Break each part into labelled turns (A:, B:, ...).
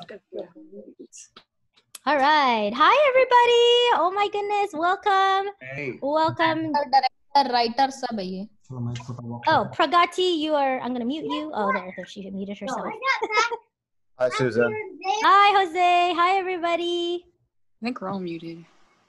A: All right. Hi, everybody. Oh my goodness. Welcome.
B: Hey.
A: Welcome.
C: Director, writer, sab hai ye.
A: Oh, Pragati, I'm going to mute you. Oh, there. She muted herself.
D: Hi, Susan.
A: Hi, Jose. Hi, everybody.
C: I think we're all muted.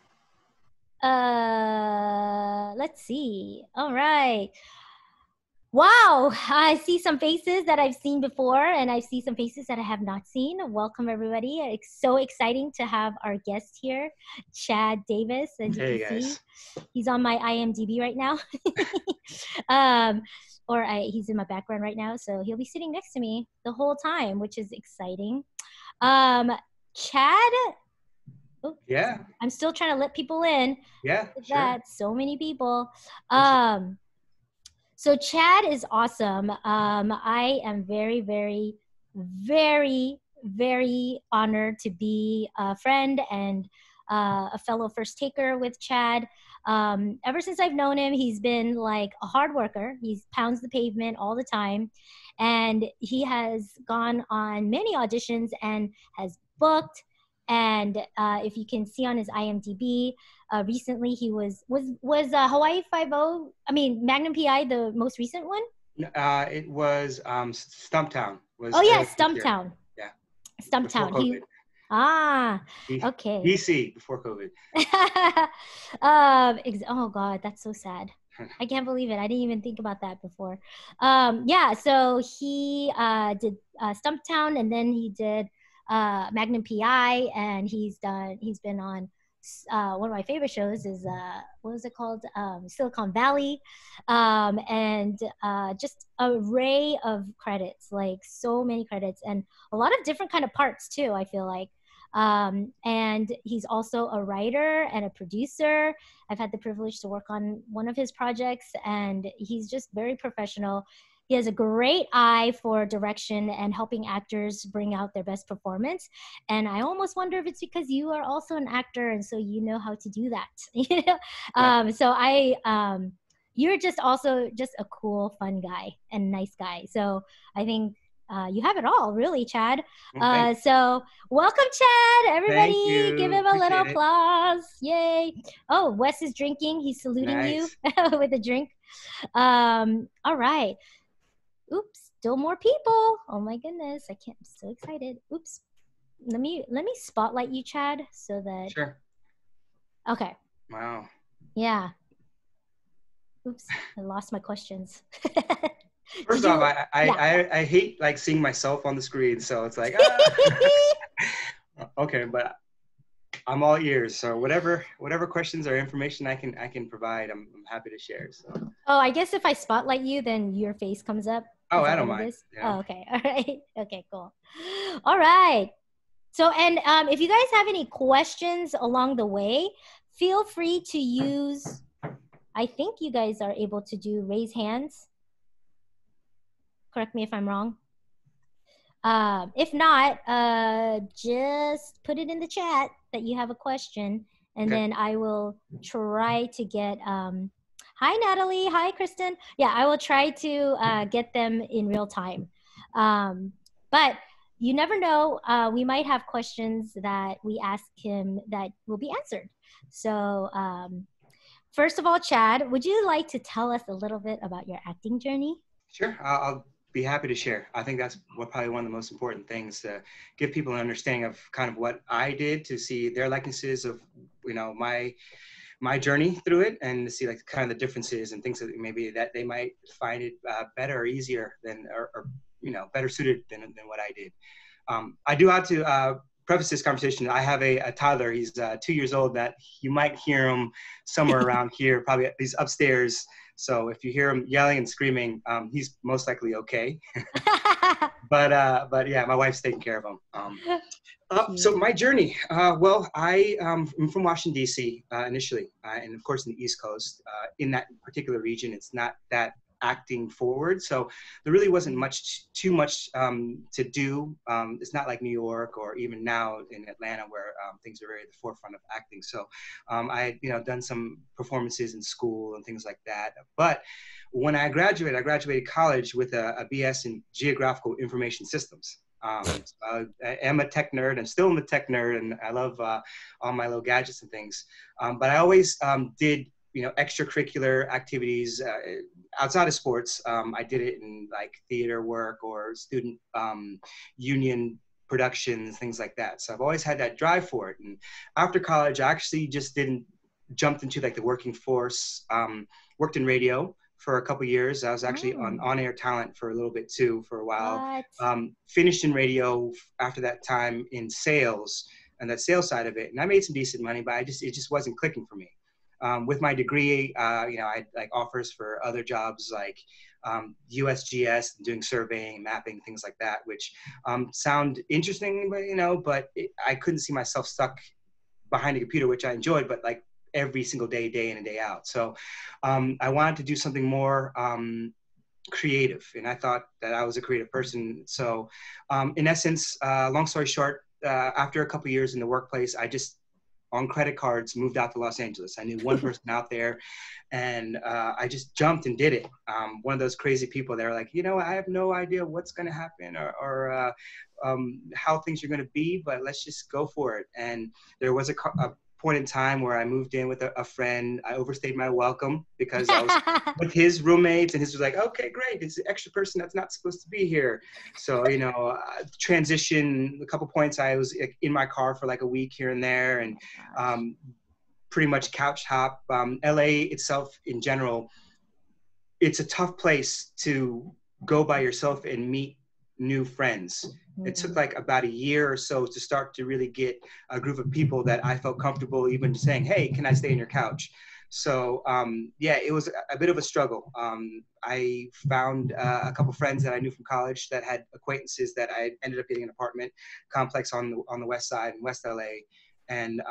A: Let's see. All right. Wow, I see some faces that I've seen before, and I see some faces that I have not seen. Welcome, everybody. It's so exciting to have our guest here, Chad Davis. As you can see, he's on my IMDb right now. He's in my background right now, so he'll be sitting next to me the whole time, which is exciting. Chad? Oh,
B: yeah.
A: I'm still trying to let people in.
B: Yeah,
A: sure. That so many people. So Chad is awesome. I am very, very, very, very honored to be a friend and a fellow first taker with Chad. Ever since I've known him, he's been like a hard worker. He pounds the pavement all the time. And he has gone on many auditions and has booked. And if you can see on his IMDb, recently he was Hawaii 5-0, Magnum PI the most recent one?
B: It was Stumptown.
A: Stumptown.
B: Yeah.
A: Stumptown. Okay.
B: BC, before COVID.
A: Oh God, that's so sad. I can't believe it. I didn't even think about that before. So he did Stumptown, and then he did Magnum PI, and he's been on one of my favorite shows is what was it called, Silicon Valley, and just an array of credits, like so many credits, and a lot of different kind of parts too, I feel like. And he's also a writer and a producer. I've had the privilege to work on one of his projects, and he's just very professional. He has a great eye for direction and helping actors bring out their best performance. And I almost wonder if it's because you are also an actor, and so you know how to do that. So you're just also just a cool, fun guy and nice guy. So I think you have it all, really, Chad. So welcome, Chad. Everybody, give him a little applause. Yay. Oh, Wes is drinking. He's saluting you with a drink. All right. Oops, still more people. Oh my goodness, I'm so excited. Oops. Let me spotlight you, Chad, so that.
B: Sure.
A: Okay.
B: Wow.
A: Yeah. Oops, I lost my questions.
B: First off, I hate like seeing myself on the screen, so it's like okay, but I'm all ears. So whatever questions or information I can provide, I'm happy to share. So.
A: Oh, I guess if I spotlight you, then your face comes up.
B: Oh, I don't mind.
A: Yeah. Oh, okay. All right. Okay, cool. All right. So, and if you guys have any questions along the way, feel free to use, I think you guys are able to do raise hands. Correct me if I'm wrong. If not, just put it in the chat that you have a question, and then I will try to get, hi, Natalie. Hi, Kristen. Yeah, I will try to get them in real time. But you never know. We might have questions that we ask him that will be answered. So first of all, Chad, would you like to tell us a little bit about your acting journey?
B: Sure. I'll be happy to share. I think that's probably one of the most important things, to give people an understanding of kind of what I did, to see their likenesses of, my journey through it, and to see like kind of the differences and things that maybe that they might find it better or easier than, or better suited than what I did. I do have to preface this conversation. I have a toddler. He's 2 years old, that you might hear him somewhere around here. Probably he's upstairs. So if you hear him yelling and screaming, he's most likely okay. But yeah, my wife's taking care of him. So my journey, well, I am from Washington, D.C. Initially, and of course in the East Coast. In that particular region, it's not that acting forward, so there really wasn't too much to do. It's not like New York or even now in Atlanta, where things are very at the forefront of acting. So I had done some performances in school and things like that. But when I graduated college with a BS in Geographical Information Systems. I am a tech nerd. I'm still a tech nerd, and I love all my little gadgets and things. But I always did, extracurricular activities outside of sports. I did it in like theater work or student union productions, things like that. So I've always had that drive for it. And after college, I actually just didn't jumped into like the working force. Worked in radio for a couple years. I was actually on-air talent for a little bit too, for a while. Finished in radio after that time in sales and that sales side of it. And I made some decent money, but it just wasn't clicking for me. With my degree, I had like offers for other jobs like USGS, doing surveying, mapping, things like that, which sound interesting, but I couldn't see myself stuck behind a computer, which I enjoyed, but like every single day, day in and day out. So I wanted to do something more creative, and I thought that I was a creative person. So in essence, long story short, after a couple of years in the workplace, I just, on credit cards, moved out to Los Angeles. I knew one person out there, and I just jumped and did it. One of those crazy people that are like, I have no idea what's going to happen or how things are going to be, but let's just go for it. And there was a point in time where I moved in with a friend. I overstayed my welcome because I was with his roommates, and his was like, okay, great, it's an extra person that's not supposed to be here. So, transition a couple points. I was in my car for like a week here and there, and pretty much couch hop. LA itself in general, it's a tough place to go by yourself and meet new friends. It took like about a year or so to start to really get a group of people that I felt comfortable even saying, hey, can I stay on your couch? So it was a bit of a struggle. I found a couple friends that I knew from college that had acquaintances that I ended up getting an apartment complex on the west side in West LA. And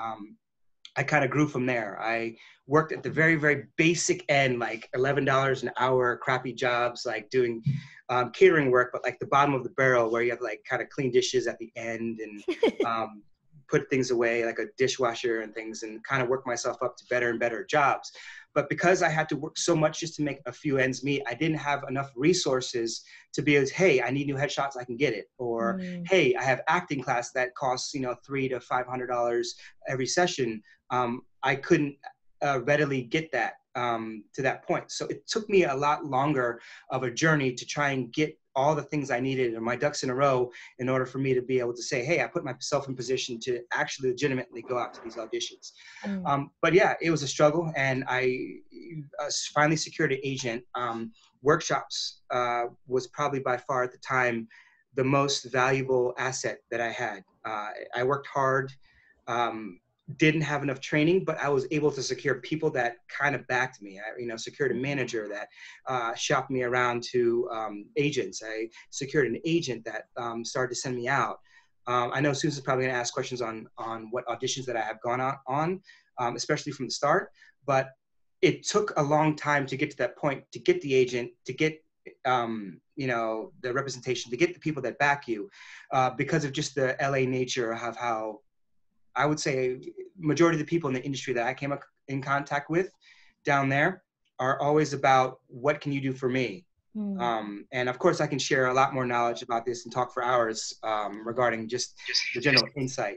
B: I kind of grew from there. I worked at the very, very basic end, like $11 an hour, crappy jobs, like doing catering work, but like the bottom of the barrel where you have to like kind of clean dishes at the end and put things away, like a dishwasher and things, and kind of work myself up to better and better jobs. But because I had to work so much just to make a few ends meet, I didn't have enough resources to be able to, hey, I need new headshots, I can get it. Or, hey, I have acting class that costs, $300 to $500 every session. I couldn't readily get that to that point. So it took me a lot longer of a journey to try and get all the things I needed and my ducks in a row in order for me to be able to say, hey, I put myself in position to actually legitimately go out to these auditions. But yeah, it was a struggle, and I finally secured an agent. Workshops was probably by far at the time the most valuable asset that I had. I worked hard, didn't have enough training, but I was able to secure people that kind of backed me. I, secured a manager that shopped me around to agents. I secured an agent that started to send me out. I know Susan's probably going to ask questions on what auditions that I have gone on, especially from the start. But it took a long time to get to that point, to get the agent, to get the representation, to get the people that back you, because of just the LA nature of how I would say majority of the people in the industry that I came in contact with down there are always about what can you do for me? And of course I can share a lot more knowledge about this and talk for hours regarding just the general insight.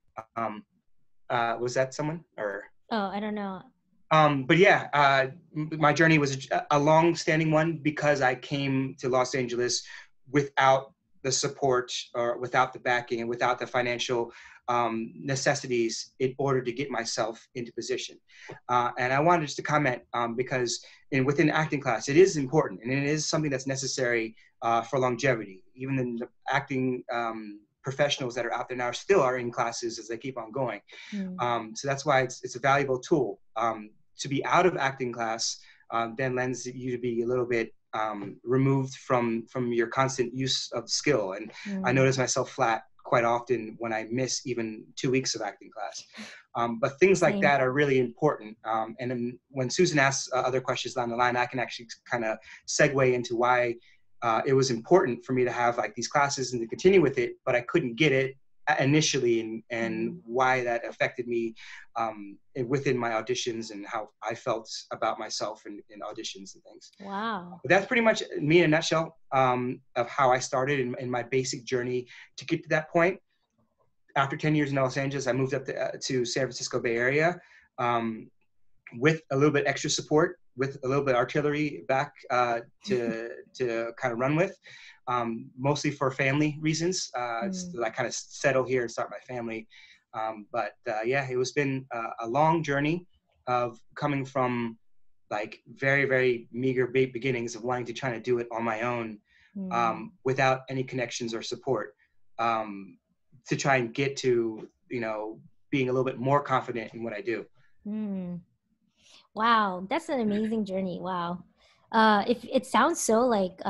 B: Was that someone or?
A: Oh, I don't know.
B: But yeah, my journey was a long-standing one because I came to Los Angeles without the support or without the backing and without the financial necessities in order to get myself into position. And I wanted just to comment because within acting class, it is important and it is something that's necessary for longevity. Even in the acting professionals that are out there now still are in classes as they keep on going. So that's why it's a valuable tool. To be out of acting class then lends you to be a little bit removed from your constant use of skill. And I notice myself flat quite often when I miss even 2 weeks of acting class. But things like that are really important. And then when Susan asks other questions down the line, I can actually kind of segue into why it was important for me to have like these classes and to continue with it, but I couldn't get it initially and why that affected me within my auditions and how I felt about myself in auditions and things.
A: Wow.
B: But that's pretty much me in a nutshell of how I started in my basic journey to get to that point. After 10 years in Los Angeles, I moved up to San Francisco Bay Area with a little bit extra support, with a little bit artillery back to kind of run with, mostly for family reasons. So I kind of settle here and start my family. But yeah, it was been a long journey of coming from like very, very meager beginnings of wanting to try to do it on my own without any connections or support to try and get to, you know, being a little bit more confident in what I do.
A: Wow, that's an amazing journey. Wow. If it sounds so like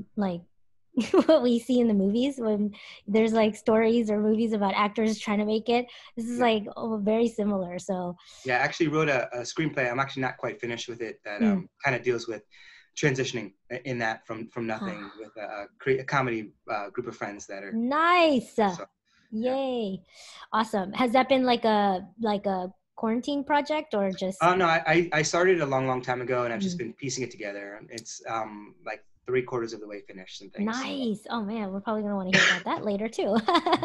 A: what we see in the movies when there's like stories or movies about actors trying to make it. This is like very similar. So
B: yeah, I actually wrote a screenplay. I'm actually not quite finished with it. That kind of deals with transitioning in that from nothing with a comedy group of friends that are
A: nice.
B: So,
A: yay, awesome. Has that been like a quarantine project or just?
B: Oh no, I started a long time ago, and I've just been piecing it together. It's like 3/4 of the way finished and things.
A: Nice. Oh man, we're probably gonna want to hear about that later too.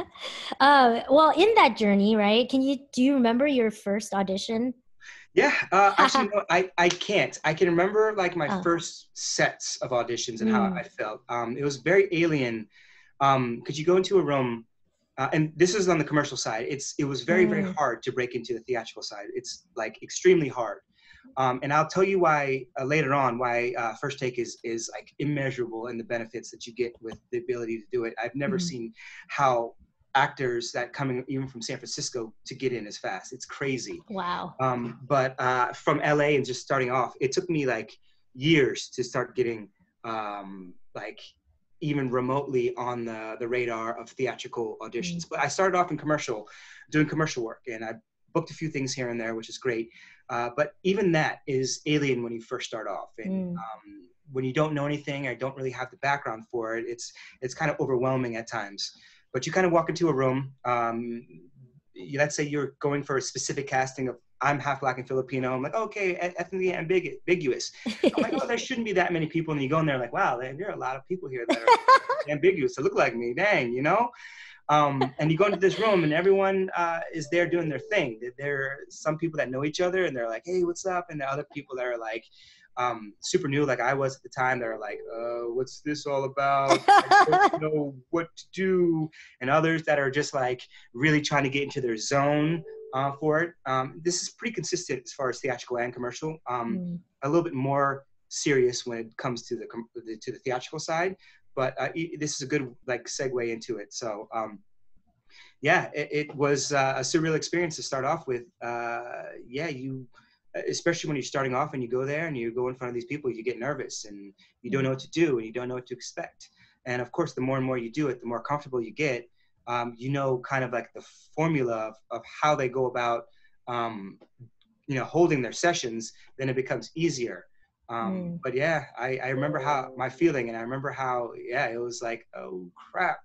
A: Well, in that journey, right? Do you remember your first audition?
B: Yeah, actually, no, I can't. I can remember like my first sets of auditions and how I felt. It was very alien. Because you go into a room, and this is on the commercial side. It was very hard to break into the theatrical side. It's like extremely hard. And I'll tell you why later on, why First Take is like immeasurable in the benefits that you get with the ability to do it. I've never seen how actors that coming even from San Francisco to get in as fast. It's crazy.
A: Wow.
B: But from LA and just starting off, it took me like years to start getting like even remotely on the radar of theatrical auditions. But I started off in doing commercial work, and I booked a few things here and there, which is great. But even that is alien when you first start off. And when you don't know anything or don't really have the background for it, it's kind of overwhelming at times. But you kind of walk into a room, let's say you're going for a specific casting of I'm half Black and Filipino. I'm like, okay, ethnically ambiguous. I'm like, oh, there shouldn't be that many people. And you go in there like, wow, there are a lot of people here that are ambiguous to look like me. Dang, you know? And you go into this room and everyone is there doing their thing. There are some people that know each other and they're like, hey, what's up? And the other people that are like super new, like I was at the time, they're like, what's this all about? I don't know what to do. And others that are just like really trying to get into their zone for it. This is pretty consistent as far as theatrical and commercial. A little bit more serious when it comes to the theatrical side. But this is a good like segue into it. So yeah, it was a surreal experience to start off with. Especially when you're starting off and you go there and you go in front of these people, you get nervous and you don't know what to do and you don't know what to expect. And of course, the more and more you do it, the more comfortable you get. You know, kind of like the formula of how they go about, holding their sessions, then it becomes easier. But yeah, I remember how my feeling, and I remember how, it was like, oh crap,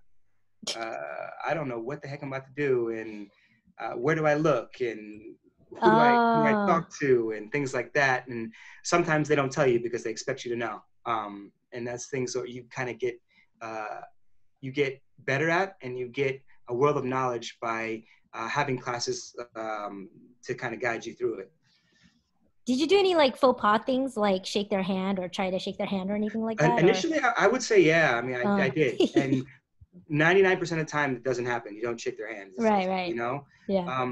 B: I don't know what the heck I'm about to do, and where do I look, and who do I talk to, and things like that. And sometimes they don't tell you because they expect you to know. And that's things that you kind of get, you get better at, and you get a world of knowledge by having classes to kind of guide you through it.
A: Did you do any like faux pas things, like shake their hand or try to shake their hand or anything like that?
B: Initially, I would say, yeah. I mean, I did. And 99% of the time, it doesn't happen. You don't shake their hands.
A: Right.
B: You know?
A: Yeah.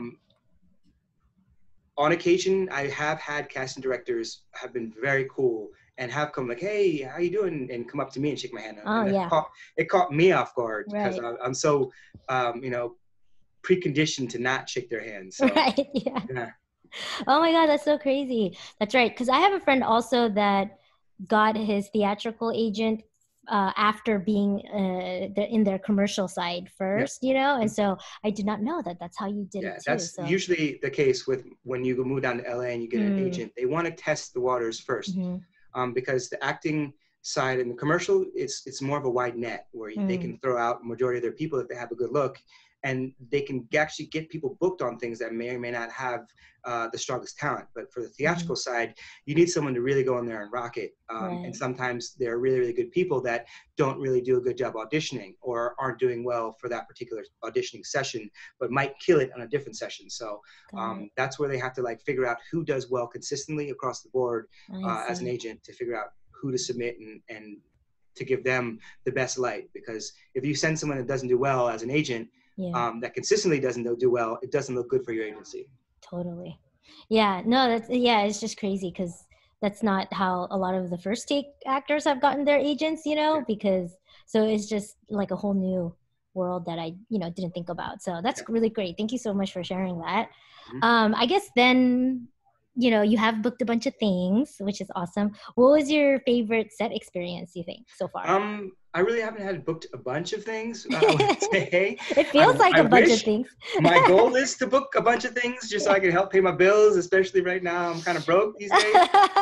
B: On occasion, I have had casting directors have been very cool and have come like, hey, how you doing? And come up to me and shake my hand. It caught me off guard because I'm so, preconditioned to not shake their hands. So,
A: right, yeah. Oh my God, that's so crazy. That's right. Because I have a friend also that got his theatrical agent after being in their commercial side first, and so I did not know that that's how you did it too.
B: That's usually the case with when you move down to LA and you get an agent. They want to test the waters first because the acting side in the commercial, it's more of a wide net where they can throw out majority of their people if they have a good look. and they can actually get people booked on things that may or may not have the strongest talent. But for the theatrical side, you need someone to really go in there and rock it. And sometimes there are really, really good people that don't really do a good job auditioning or aren't doing well for that particular auditioning session, but might kill it on a different session. So that's where they have to like figure out who does well consistently across the board as an agent, to figure out who to submit and to give them the best light. Because if you send someone that doesn't do well as an agent, that consistently doesn't do well, it doesn't look good for your agency.
A: Totally. Yeah, no, it's just crazy because that's not how a lot of the first take actors have gotten their agents, because so it's just like a whole new world that I, didn't think about. So that's really great. Thank you so much for sharing that. I guess then, you have booked a bunch of things, which is awesome. What was your favorite set experience, you think, so far?
B: I really haven't had booked a bunch of things, I would say.
A: It feels like a bunch of things.
B: My goal is to book a bunch of things just so I can help pay my bills, especially right now. I'm kind of broke these days.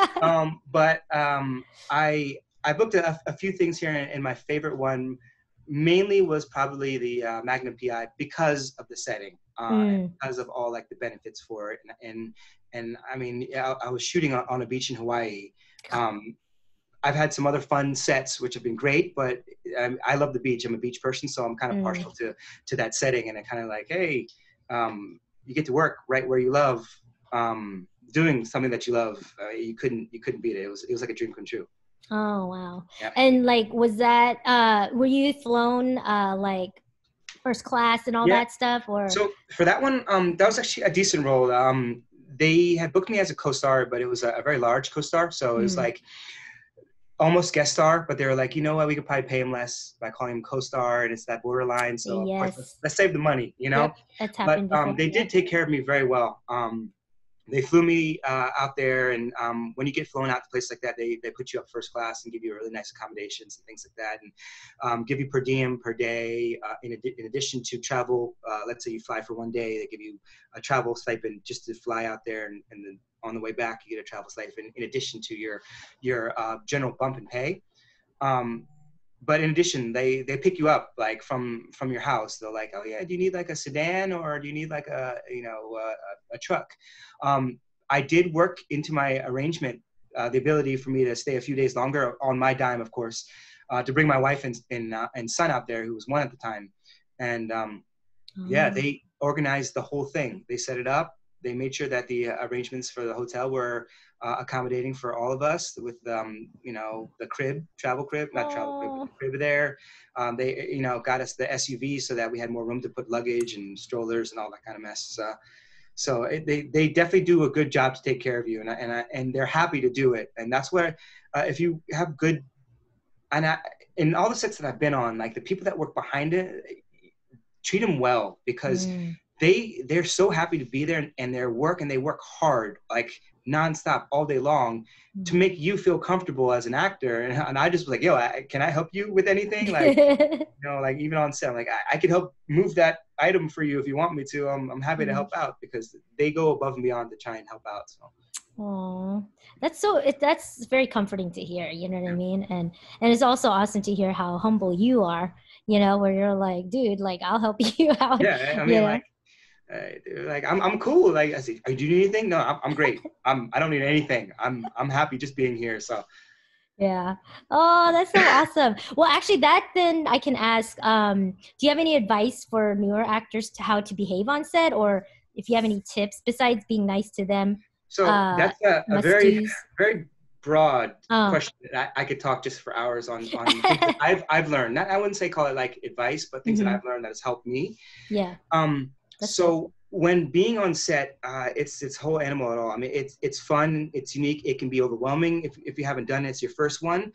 B: But I booked a few things here, and my favorite one mainly was probably the Magnum PI because of the setting, because of all like the benefits for it. And I mean, I was shooting on a beach in Hawaii. I've had some other fun sets which have been great, but I love the beach. I'm a beach person, so I'm kind of partial to that setting. And I kind of like, hey, you get to work right where you love, doing something that you love. You couldn't beat it. It was like a dream come true.
A: Oh wow!
B: Yeah.
A: And like, was that were you flown like first class and all that stuff, or?
B: So for that one, that was actually a decent role. They had booked me as a co-star, but it was a very large co-star, so it was like almost guest star, but they were like, you know what, we could probably pay him less by calling him co-star, and it's that borderline. So of course, let's save the money,
A: Yep, that's happened before.
B: They did take care of me very well. They flew me out there, and when you get flown out to places like that, they put you up first class and give you really nice accommodations and things like that, and give you per diem per day. In addition to travel, let's say you fly for one day, they give you a travel stipend just to fly out there, and then on the way back you get a travel stipend in addition to your general bump and pay. But in addition, they pick you up like from your house. They're like, oh yeah, do you need like a sedan, or do you need like a truck? I did work into my arrangement the ability for me to stay a few days longer on my dime, of course, to bring my wife and son out there, who was one at the time. And they organized the whole thing. They set it up. They made sure that the arrangements for the hotel were accommodating for all of us with, the travel crib there. They, got us the SUV so that we had more room to put luggage and strollers and all that kind of mess. So they definitely do a good job to take care of you, and they're happy to do it. And that's where, if you have good, in all the sets that I've been on, like the people that work behind it, treat them well, because they're so happy to be there, and they work hard, like nonstop all day long, to make you feel comfortable as an actor. And I just was like, yo, can I help you with anything? Like, like even on set, I'm like, I could help move that item for you if you want me to. I'm happy to help out, because they go above and beyond to try and help out. So.
A: Oh, that's very comforting to hear. You know what I mean? And it's also awesome to hear how humble you are. Where you're like, dude, like I'll help you out.
B: Yeah, I mean, like I'm cool. Like I say, do you need anything? No, I'm great. I don't need anything. I'm happy just being here. So.
A: Yeah. Oh, that's so awesome. Well, actually, that then I can ask. Do you have any advice for newer actors to how to behave on set, or if you have any tips besides being nice to them?
B: So that's a very, very broad question that I could talk just for hours on things that I've learned. I wouldn't say call it like advice, but things that I've learned that has helped me.
A: Yeah.
B: So when being on set, it's whole animal at all. I mean, it's fun, it's unique. It can be overwhelming if you haven't done it. It's your first one.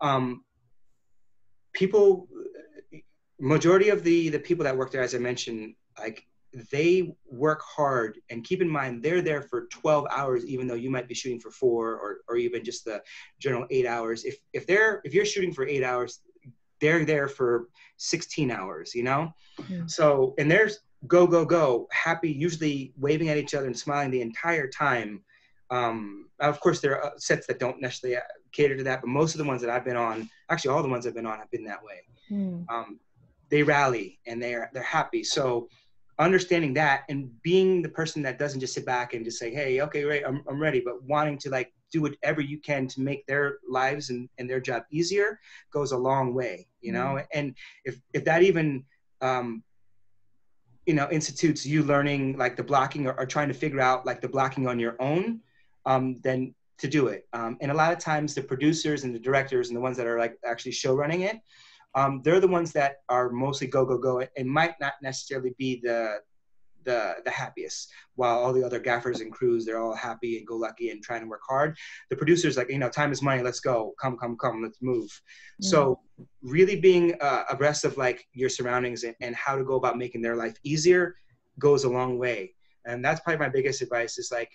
B: Majority of the people that work there, as I mentioned, like they work hard, and keep in mind they're there for 12 hours, even though you might be shooting for 4 or even just the general 8 hours. If you're shooting for 8 hours, they're there for 16 hours, So, and there's go, happy, usually waving at each other and smiling the entire time. Of course, there are sets that don't necessarily cater to that, but most of the ones that I've been on, actually all the ones I've been on, have been that way. they rally and they're happy. So understanding that and being the person that doesn't just sit back and just say, hey, okay, right, I'm ready, but wanting to like do whatever you can to make their lives and their job easier goes a long way, you know? And if that even, you know, institutes you learning like the blocking or trying to figure out like the blocking on your own, then to do it. And a lot of times the producers and the directors and the ones that are like actually show running it, they're the ones that are mostly go, go, go, and might not necessarily be the happiest, while all the other gaffers and crews, they're all happy and go lucky and trying to work hard. The producers like, you know, time is money, let's go, come, let's move. So really being abreast of like your surroundings and how to go about making their life easier goes a long way. And that's probably my biggest advice is like,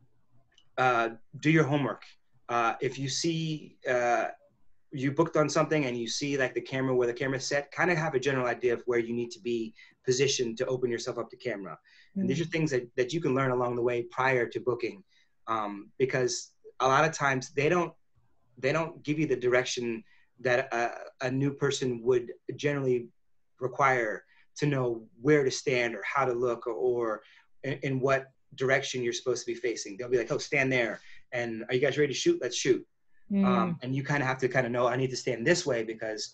B: do your homework. If you see you booked on something and you see like the camera where the camera's set, kind of have a general idea of where you need to be positioned to open yourself up to camera. And these are things that you can learn along the way prior to booking, because a lot of times they don't give you the direction that a new person would generally require to know where to stand or how to look or in what direction you're supposed to be facing. They'll be like, oh, stand there. And are you guys ready to shoot? Let's shoot. And you kind of have to kind of know, I need to stand this way because,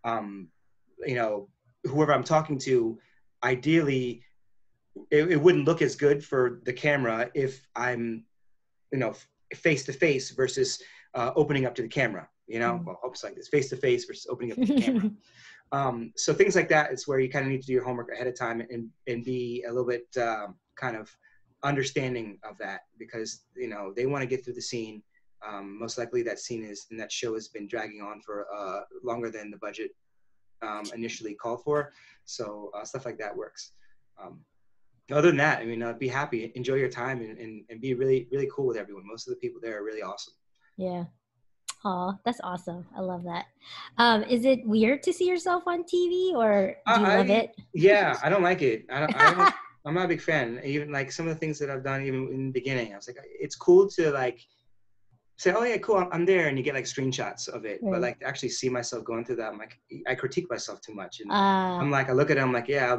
B: you know, whoever I'm talking to, ideally, it wouldn't look as good for the camera if I'm, you know, face to face versus opening up to the camera, you know, well, it's like this, face to face versus opening up to the camera. So things like that is where you kind of need to do your homework ahead of time and be a little bit kind of understanding of that, because, you know, they want to get through the scene. Most likely that scene is, and that show has been dragging on for longer than the budget initially called for. So stuff like that works. Other than that, I mean, be happy, enjoy your time, and be really, really cool with everyone. Most of the people there are really awesome.
A: Yeah. Oh, that's awesome. I love that. Is it weird to see yourself on TV, or do you love it?
B: Yeah, I don't like it. I'm not a big fan. Even like some of the things that I've done, even in the beginning, I was like, it's cool to like say, oh yeah, cool, I'm there, and you get like screenshots of it. But like to actually see myself going through that, I'm like, I critique myself too much, and I'm like, I look at it, I'm like, yeah,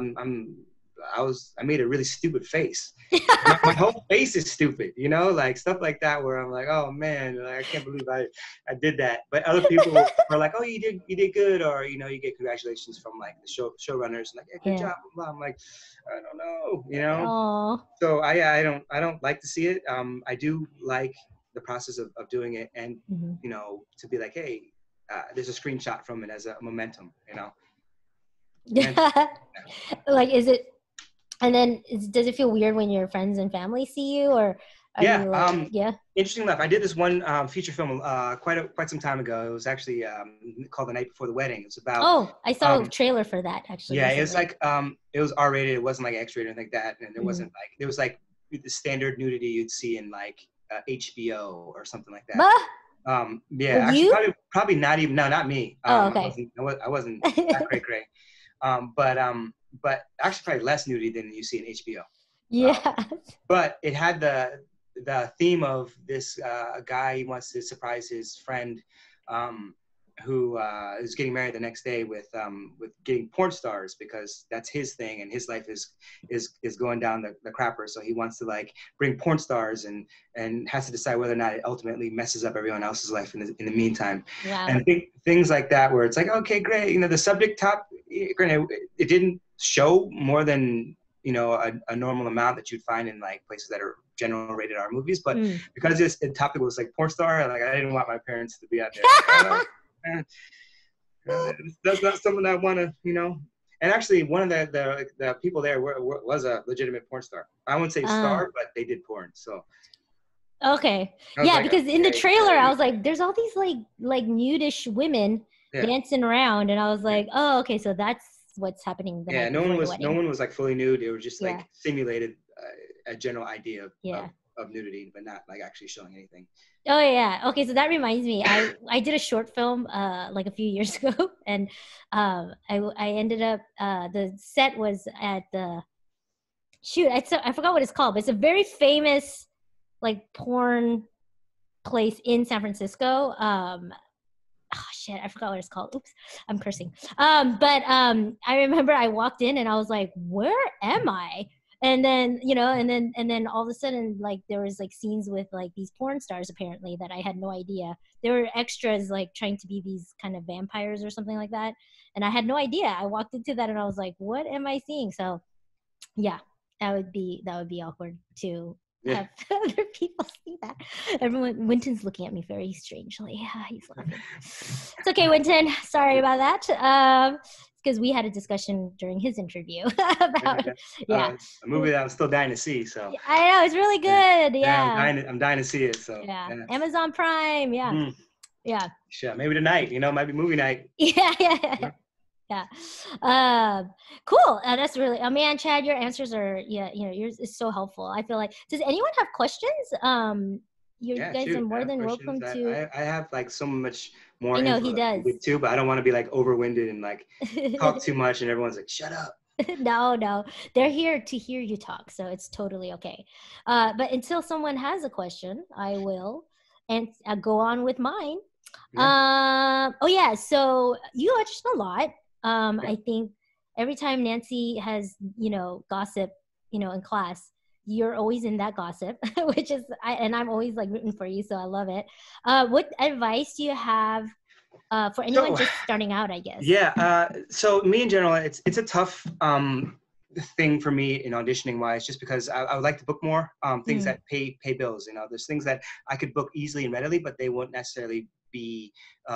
B: I made a really stupid face. my whole face is stupid, you know, like stuff like that where I'm like, oh man, like, I can't believe I did that. But other people are like, oh, you did good, or you know, you get congratulations from like the showrunners and like, hey, good job, blah, blah. I'm like, I don't know, you know.
A: Aww.
B: So I don't like to see it. I do like the process of doing it, and you know, to be like, hey, there's a screenshot from it as a momentum, you know.
A: Like, is it? And then does it feel weird when your friends and family see you, or are you like,
B: Interesting enough, I did this one feature film quite some time ago. It was actually called The Night Before the Wedding. It's about.
A: Oh, I saw a trailer for that actually.
B: Yeah,
A: recently.
B: it was like it was R-rated. It wasn't like X-rated or anything like that, and there wasn't like there was like the standard nudity you'd see in like HBO or something like that. Yeah, actually, probably not even. No, not me.
A: Okay.
B: I wasn't that cray. But actually probably less nudity than you see in HBO.
A: Yeah.
B: But it had the theme of this guy, he wants to surprise his friend who is getting married the next day with getting porn stars, because that's his thing, and his life is going down the crapper. So he wants to like bring porn stars and has to decide whether or not it ultimately messes up everyone else's life in the meantime.
A: Wow.
B: And I think things like that where it's like, okay, great, you know, the subject granted, it didn't show more than, you know, a normal amount that you'd find in like places that are general rated R movies, but because the topic was like porn star, like I didn't want my parents to be out there. That's not something I want to, you know. And actually, one of the people there was a legitimate porn star. I wouldn't say star, but they did porn. So.
A: Okay. Yeah, like, because in the trailer, I was like, there's all these like nudish women dancing around, and I was like, oh, okay, so that's what's happening.
B: No one was like fully nude. It was just like simulated a general idea of nudity, but not like actually showing anything.
A: Oh yeah. Okay, so that reminds me. I did a short film like a few years ago, and I ended up the set was at the I forgot what it's called, but it's a very famous like porn place in San Francisco. shit, I forgot what it's called. Oops, I'm cursing. I remember I walked in and I was like, where am I? And then, and then all of a sudden, like, there was like scenes with like these porn stars apparently that I had no idea. There were extras like trying to be these kind of vampires or something like that. And I had no idea. I walked into that and I was like, what am I seeing? So yeah, that would be awkward to have other people see that. Winton's looking at me very strangely. He's laughing. It's okay, Winton. Sorry about that. Because we had a discussion during his interview about
B: a movie that I'm still dying to see. So
A: I know it's really good. Yeah,
B: I'm dying to see it. So
A: yeah. Amazon Prime. Yeah, yeah.
B: Sure, maybe tonight. Might be movie night.
A: Yeah. Cool. That's really, man, Chad, your answers are, yours is so helpful. I feel like, does anyone have questions? You guys are more than welcome to.
B: I have like so much more.
A: I know he does
B: too, but I don't want to be like overwinded and like talk too much, and everyone's like, "Shut up."
A: No, they're here to hear you talk, so it's totally okay. But until someone has a question, I will, and I'll go on with mine. Yeah. So you audition a lot. I think every time Nancy has, gossip, in class, you're always in that gossip, which is, I'm always like rooting for you. So I love it. What advice do you have for anyone just starting out, I guess?
B: Yeah. So me in general, it's a tough thing for me in auditioning wise, just because I would like to book more things that pay bills. There's things that I could book easily and readily, but they won't necessarily be,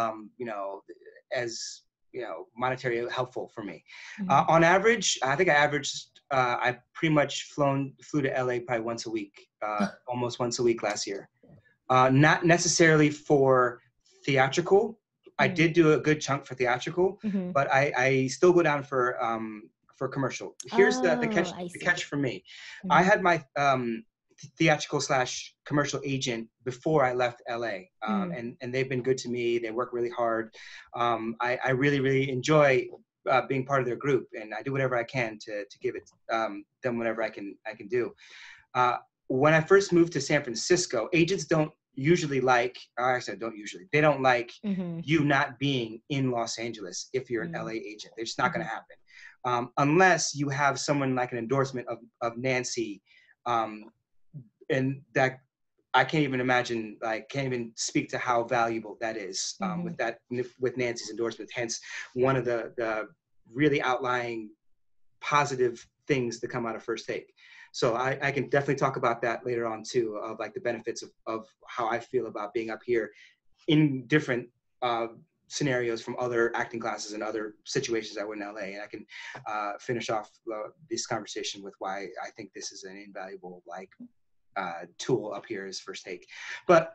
B: as monetary helpful for me. On average, I think I pretty much flew to LA probably once a week, almost once a week last year. Not necessarily for theatrical. I did do a good chunk for theatrical, but I still go down for commercial. Here's the catch for me. I had my theatrical / commercial agent before I left LA, and they've been good to me. They work really hard. I really, really enjoy being part of their group, and I do whatever I can to give it them whatever I can do. When I first moved to San Francisco, agents don't usually like, they don't like you not being in Los Angeles if you're an LA agent. It's just not going to happen unless you have someone like an endorsement of Nancy. And that I can't even imagine, can't even speak to how valuable that is with Nancy's endorsement. Hence, one of the really outlying positive things that come out of First Take. So I can definitely talk about that later on too, of like the benefits of how I feel about being up here in different scenarios from other acting classes and other situations I were in LA. And I can finish off this conversation with why I think this is an invaluable tool up here is First Take. But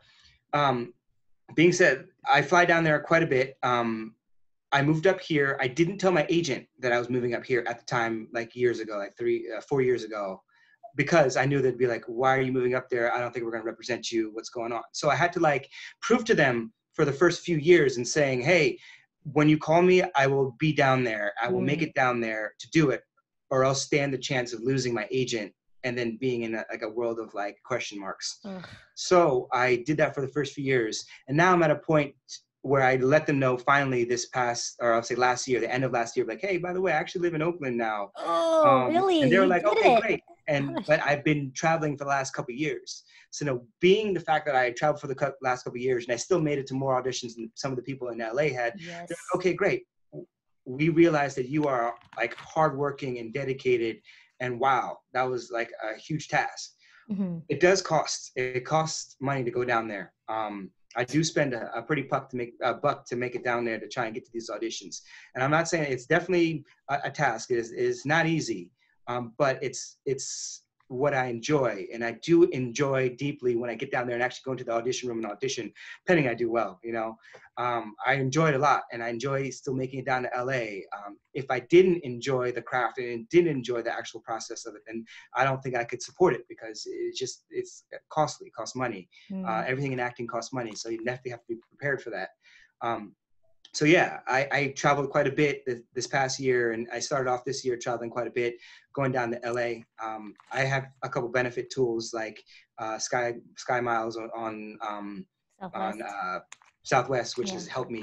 B: being said, I fly down there quite a bit. I moved up here. I didn't tell my agent that I was moving up here at the time, like years ago, like 4 years ago, because I knew they'd be like, why are you moving up there? I don't think we're going to represent you. What's going on? So I had to prove to them for the first few years and saying, hey, when you call me, I will be down there. I will make it down there to do it, or else stand the chance of losing my agent and then being in a world of question marks. So I did that for the first few years. And now I'm at a point where I let them know finally this past, or I'll say last year, the end of last year, hey, by the way, I actually live in Oakland now.
A: Oh, really?
B: And they were like, okay, great. But I've been traveling for the last couple of years. So being the fact that I traveled for the last couple of years and I still made it to more auditions than some of the people in LA had, they're like, okay, great. We realized that you are hardworking and dedicated. And wow, that was a huge task. It does cost. It costs money to go down there. I do spend a pretty buck to make it down there to try and get to these auditions. And I'm not saying it's definitely a task. It is not easy, but it's what I enjoy. And I do enjoy deeply when I get down there and actually go into the audition room and audition, pending I do well, I enjoy it a lot, and I enjoy still making it down to LA. If I didn't enjoy the craft and didn't enjoy the actual process of it, then I don't think I could support it, because it's costly, it costs money. Everything in acting costs money, so you definitely have to be prepared for that. So yeah, I traveled quite a bit this past year, and I started off this year traveling quite a bit, going down to LA. I have a couple benefit tools like Sky Miles on Southwest, which has helped me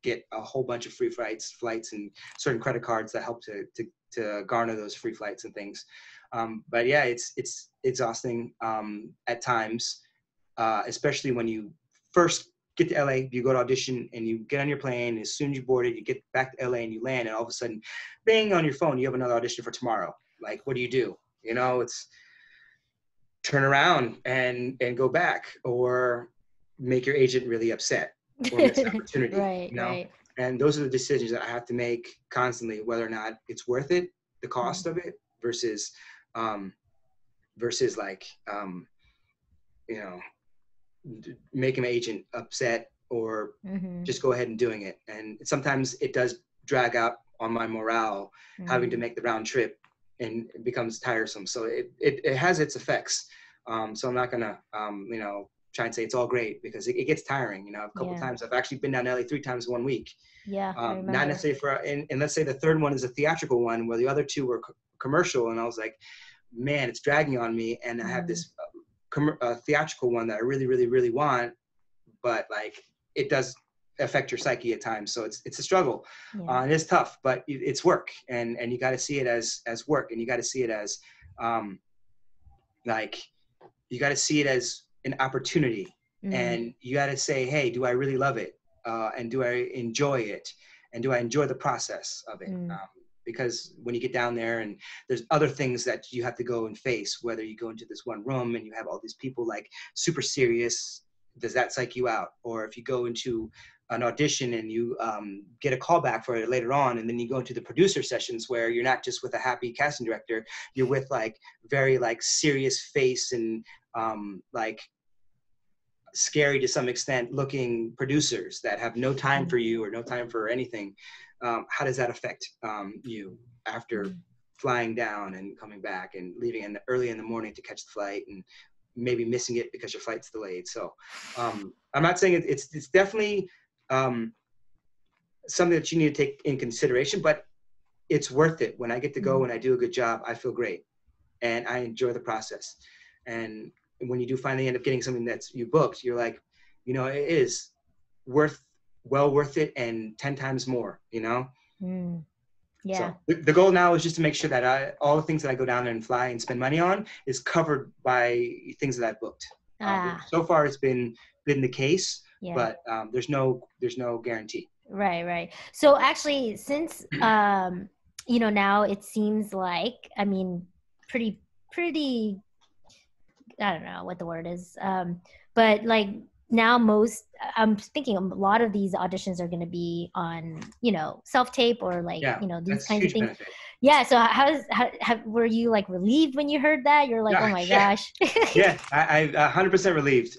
B: get a whole bunch of free flights and certain credit cards that help to garner those free flights and things. But yeah, it's exhausting at times, especially when you first get to LA, you go to audition and you get on your plane. As soon as you board it, you get back to LA and you land, and all of a sudden, bang, on your phone, you have another audition for tomorrow. Like, what do? You know, it's turn around and go back, or make your agent really upset, or miss an opportunity.
A: Right,
B: you know,
A: right.
B: and those are the decisions that I have to make constantly, whether or not it's worth it, the cost of it, versus like you know, making an agent upset, or just go ahead and doing it. And sometimes it does drag out on my morale, having to make the round trip, and it becomes tiresome. So it has its effects. So I'm not gonna you know, try and say it's all great, because it gets tiring. You know, a couple times I've actually been down to LA 3 times in 1 week.
A: Yeah, I remember.
B: Not necessarily and let's say the third one is a theatrical one, where the other 2 were commercial, and I was like, man, it's dragging on me, and I have this theatrical one that I really, really, really want, but like it does affect your psyche at times. So it's a struggle. And it's tough, but it's work, and you got to see it as work, and you got to see it as like, you got to see it as an opportunity, and you got to say, hey, do I really love it? And do I enjoy it? And do I enjoy the process of it? Because when you get down there and there's other things that you have to go and face, whether you go into this one room and you have all these people like super serious, does that psych you out? Or if you go into an audition and you get a call back for it later on, and then you go into the producer sessions where you're not just with a happy casting director, you're with like very like serious face and like scary to some extent looking producers that have no time for you or no time for anything. How does that affect you after flying down and coming back and leaving early in the morning to catch the flight, and maybe missing it because your flight's delayed? So I'm not saying it's definitely something that you need to take in consideration, but it's worth it. When I get to go and I do a good job, I feel great, and I enjoy the process. And when you do finally end up getting something that's you booked, you're like, you know, it is well worth it, and 10 times more, you know?
A: Yeah.
B: So the goal now is just to make sure that all the things that I go down there and fly and spend money on is covered by things that I've booked. So far it's been the case, but there's no guarantee.
A: Right. So actually, since you know, now it seems like, I mean, pretty I don't know what the word is, but like now I'm thinking a lot of these auditions are going to be on, you know, self-tape, or like, you know, these kinds of things. Benefit. Yeah. So how were you like relieved when you heard that? You're like, oh my gosh.
B: Yeah, I 100% relieved.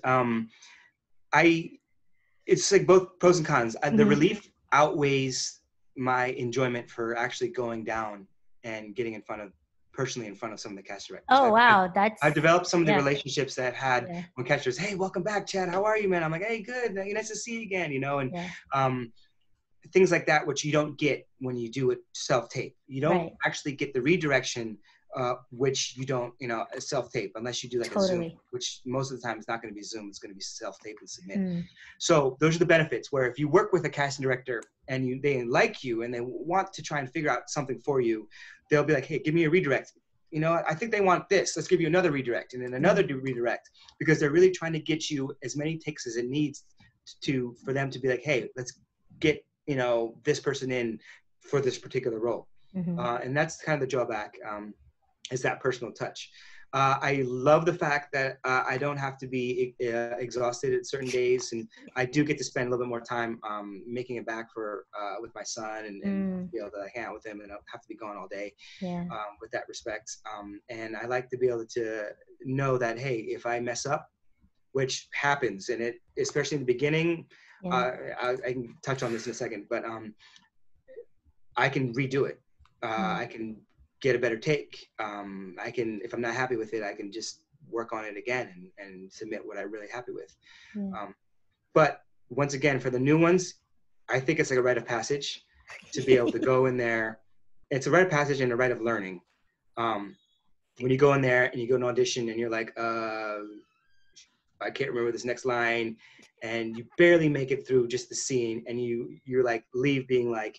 B: It's like both pros and cons. The relief outweighs my enjoyment for actually going down and getting personally in front of some of the cast directors.
A: Oh, wow.
B: I've developed some of the relationships that I've had when cast directors, hey, welcome back, Chad. How are you, man? I'm like, hey, good. Nice to see you again, you know, and things like that, which you don't get when you do it self-tape. You don't actually get the redirection, which you don't, you know, self-tape, unless you do like a Zoom, which most of the time it's not going to be Zoom. It's going to be self-tape and submit. So those are the benefits, where if you work with a casting director and they like you and they want to try and figure out something for you, they'll be like, hey, give me a redirect. You know, I think they want this. Let's give you another redirect, and then another redirect, because they're really trying to get you as many takes as it needs for them to be like, hey, let's get, you know, this person in for this particular role. And that's kind of the drawback, is that personal touch. I love the fact that I don't have to be exhausted at certain days, and I do get to spend a little bit more time making it back with my son, and be able to hang out with him, and I don't have to be gone all day. With that respect, and I like to be able to know that, hey, if I mess up, which happens, and it, especially in the beginning, I can touch on this in a second, but I can redo it. I can get a better take. I can, if I'm not happy with it, I can just work on it again and submit what I'm really happy with. But once again, for the new ones, I think it's like a rite of passage to be able to go in there. It's a rite of passage and a rite of learning. When you go in there and you go to an audition and you're like, I can't remember this next line, and you barely make it through just the scene, and you're like leave being like,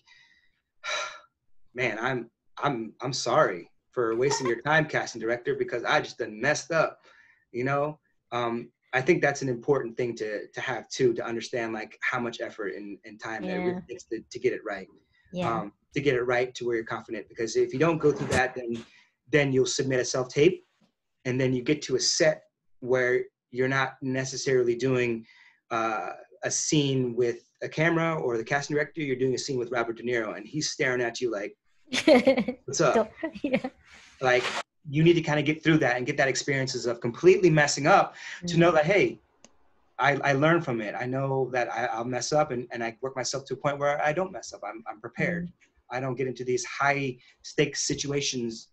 B: man, I'm sorry for wasting your time, casting director, because I just done messed up, you know. I think that's an important thing to have too, to understand like how much effort and time that it really takes to get it right. To get it right to where you're confident, because if you don't go through that, then you'll submit a self-tape, and then you get to a set where you're not necessarily doing a scene with a camera or the casting director. You're doing a scene with Robert De Niro, and he's staring at you like, what's up? Like, you need to kind of get through that and get that experiences of completely messing up to know that, hey, I learn from it. I know that I'll mess up, and I work myself to a point where I don't mess up. I'm prepared. I don't get into these high stakes situations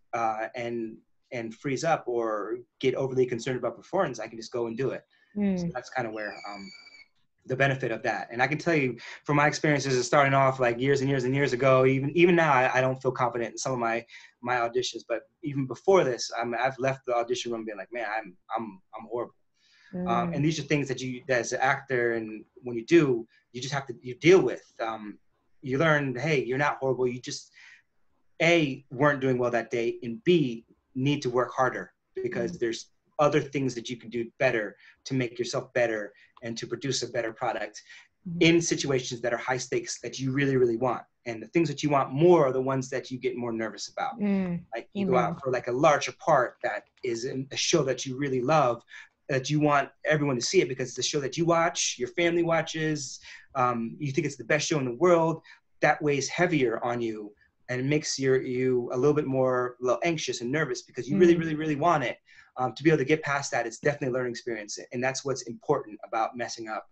B: and freeze up or get overly concerned about performance. I can just go and do it. So that's kind of where the benefit of that. And I can tell you from my experiences of starting off like years and years and years ago, even now, I don't feel confident in some of my auditions. But even before this, I've left the audition room being like, man, I'm horrible. And these are things that you, as an actor, and when you do, you just have to deal with. You learn, hey, you're not horrible. You just A, weren't doing well that day, and B, need to work harder, because there's other things that you can do better to make yourself better and to produce a better product in situations that are high stakes that you really, really want. And the things that you want more are the ones that you get more nervous about. Like you go out for like a larger part that is in a show that you really love, that you want everyone to see it because it's the show that you watch, your family watches, you think it's the best show in the world. That weighs heavier on you, and it makes you a little bit more anxious and nervous because you really, really, really want it. To be able to get past that, it's definitely a learning experience, and that's what's important about messing up,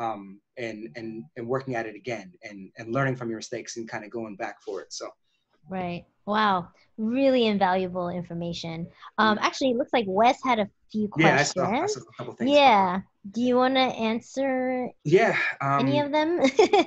B: and working at it again, and learning from your mistakes and kind of going back for it. So.
A: Right. Wow. Really invaluable information. Actually, it looks like Wes had a few questions.
B: Yeah, I saw a couple things.
A: Yeah. Do you want to answer any of them?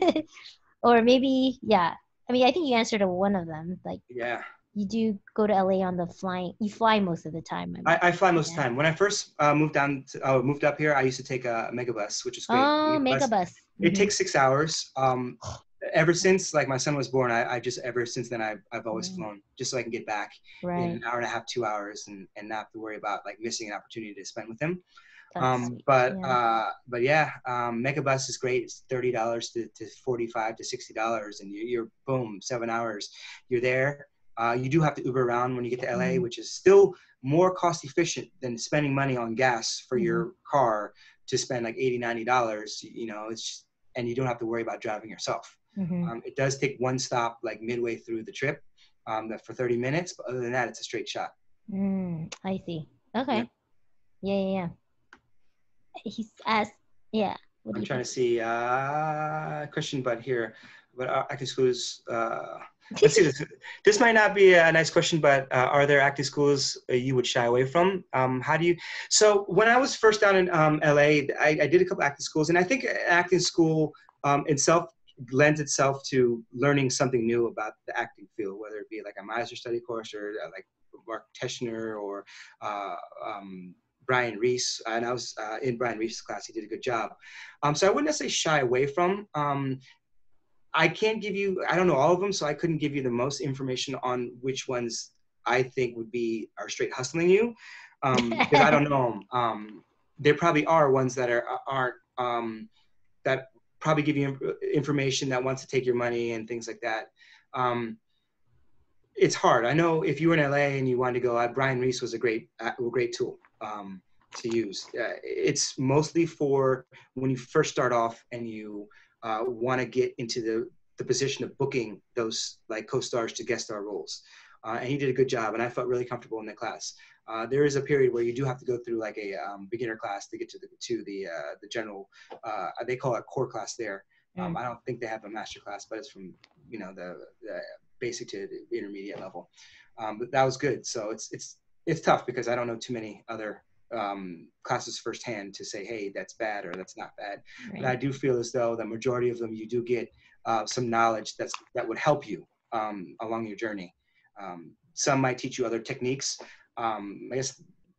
A: Or maybe, yeah. I mean, I think you answered one of them. Like,
B: yeah.
A: You do go to LA on the flying. You fly most of the time.
B: I fly most of the time. When I first moved up here, I used to take a megabus, which is great.
A: Oh, megabus.
B: It takes 6 hours. Ever since like my son was born, ever since then I've always flown, just so I can get back in an hour and a half, 2 hours, and not have to worry about like missing an opportunity to spend with him. But megabus is great. It's $30 to $45 to $60, and you're boom, 7 hours. You're there. You do have to Uber around when you get to LA, which is still more cost efficient than spending money on gas for your car to spend like $80, $90. You know, it's just, and you don't have to worry about driving yourself. It does take one stop like midway through the trip for 30 minutes, but other than that, it's a straight shot.
A: I see. Okay. Yeah. He's asked,
B: I'm trying to see question, but here, but acting schools. Let's see. This might not be a nice question, but are there acting schools you would shy away from? How do you? So when I was first down in LA, I did a couple acting schools, and I think acting school itself lends itself to learning something new about the acting field, whether it be like a Meisner study course or like Mark Teschner or Brian Reese. And I was in Brian Reese's class. He did a good job. So I wouldn't necessarily shy away from. I can't give you, I don't know all of them, so I couldn't give you the most information on which ones I think are straight hustling you, because I don't know them. There probably are ones that aren't, that probably give you information that wants to take your money and things like that. It's hard. I know if you were in LA and you wanted to go, Brian Reese was a great tool to use. It's mostly for when you first start off and you want to get into the position of booking those like co-stars to guest star roles. And he did a good job, and I felt really comfortable in the class. There is a period where you do have to go through like a beginner class to get to the general, they call it core class there. I don't think they have a master class, but it's from, the basic to the intermediate level. But that was good. So it's tough because I don't know too many other classes firsthand to say, hey, that's bad or that's not bad. Right. But I do feel as though the majority of them, you do get some knowledge that would help you along your journey. Some might teach you other techniques. I guess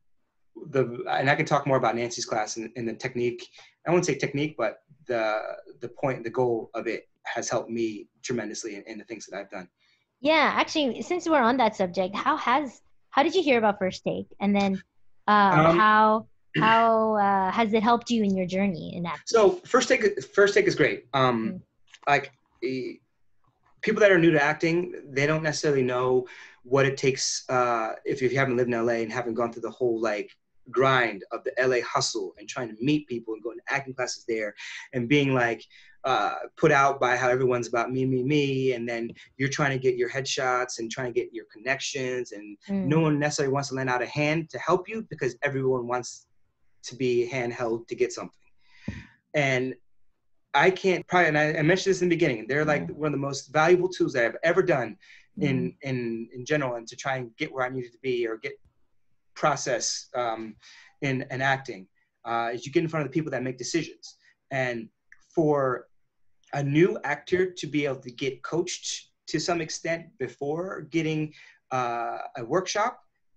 B: and I can talk more about Nancy's class and the technique. I wouldn't say technique, but the point, the goal of it has helped me tremendously in the things that I've done.
A: Yeah, actually, since we're on that subject, how did you hear about First Take? And then how has it helped you in your journey in acting?
B: So First Take is great. Like people that are new to acting, they don't necessarily know what it takes if you haven't lived in LA and haven't gone through the whole like grind of the LA hustle and trying to meet people and going to acting classes there and being like put out by how everyone's about me, and then you're trying to get your headshots and trying to get your connections, and no one necessarily wants to lend out a hand to help you because everyone wants to be handheld to get something. And I can't probably, and I mentioned this in the beginning, they're like one of the most valuable tools that I've ever done in general, and to try and get where I needed to be or get process in acting, is you get in front of the people that make decisions. And for a new actor to be able to get coached to some extent before getting a workshop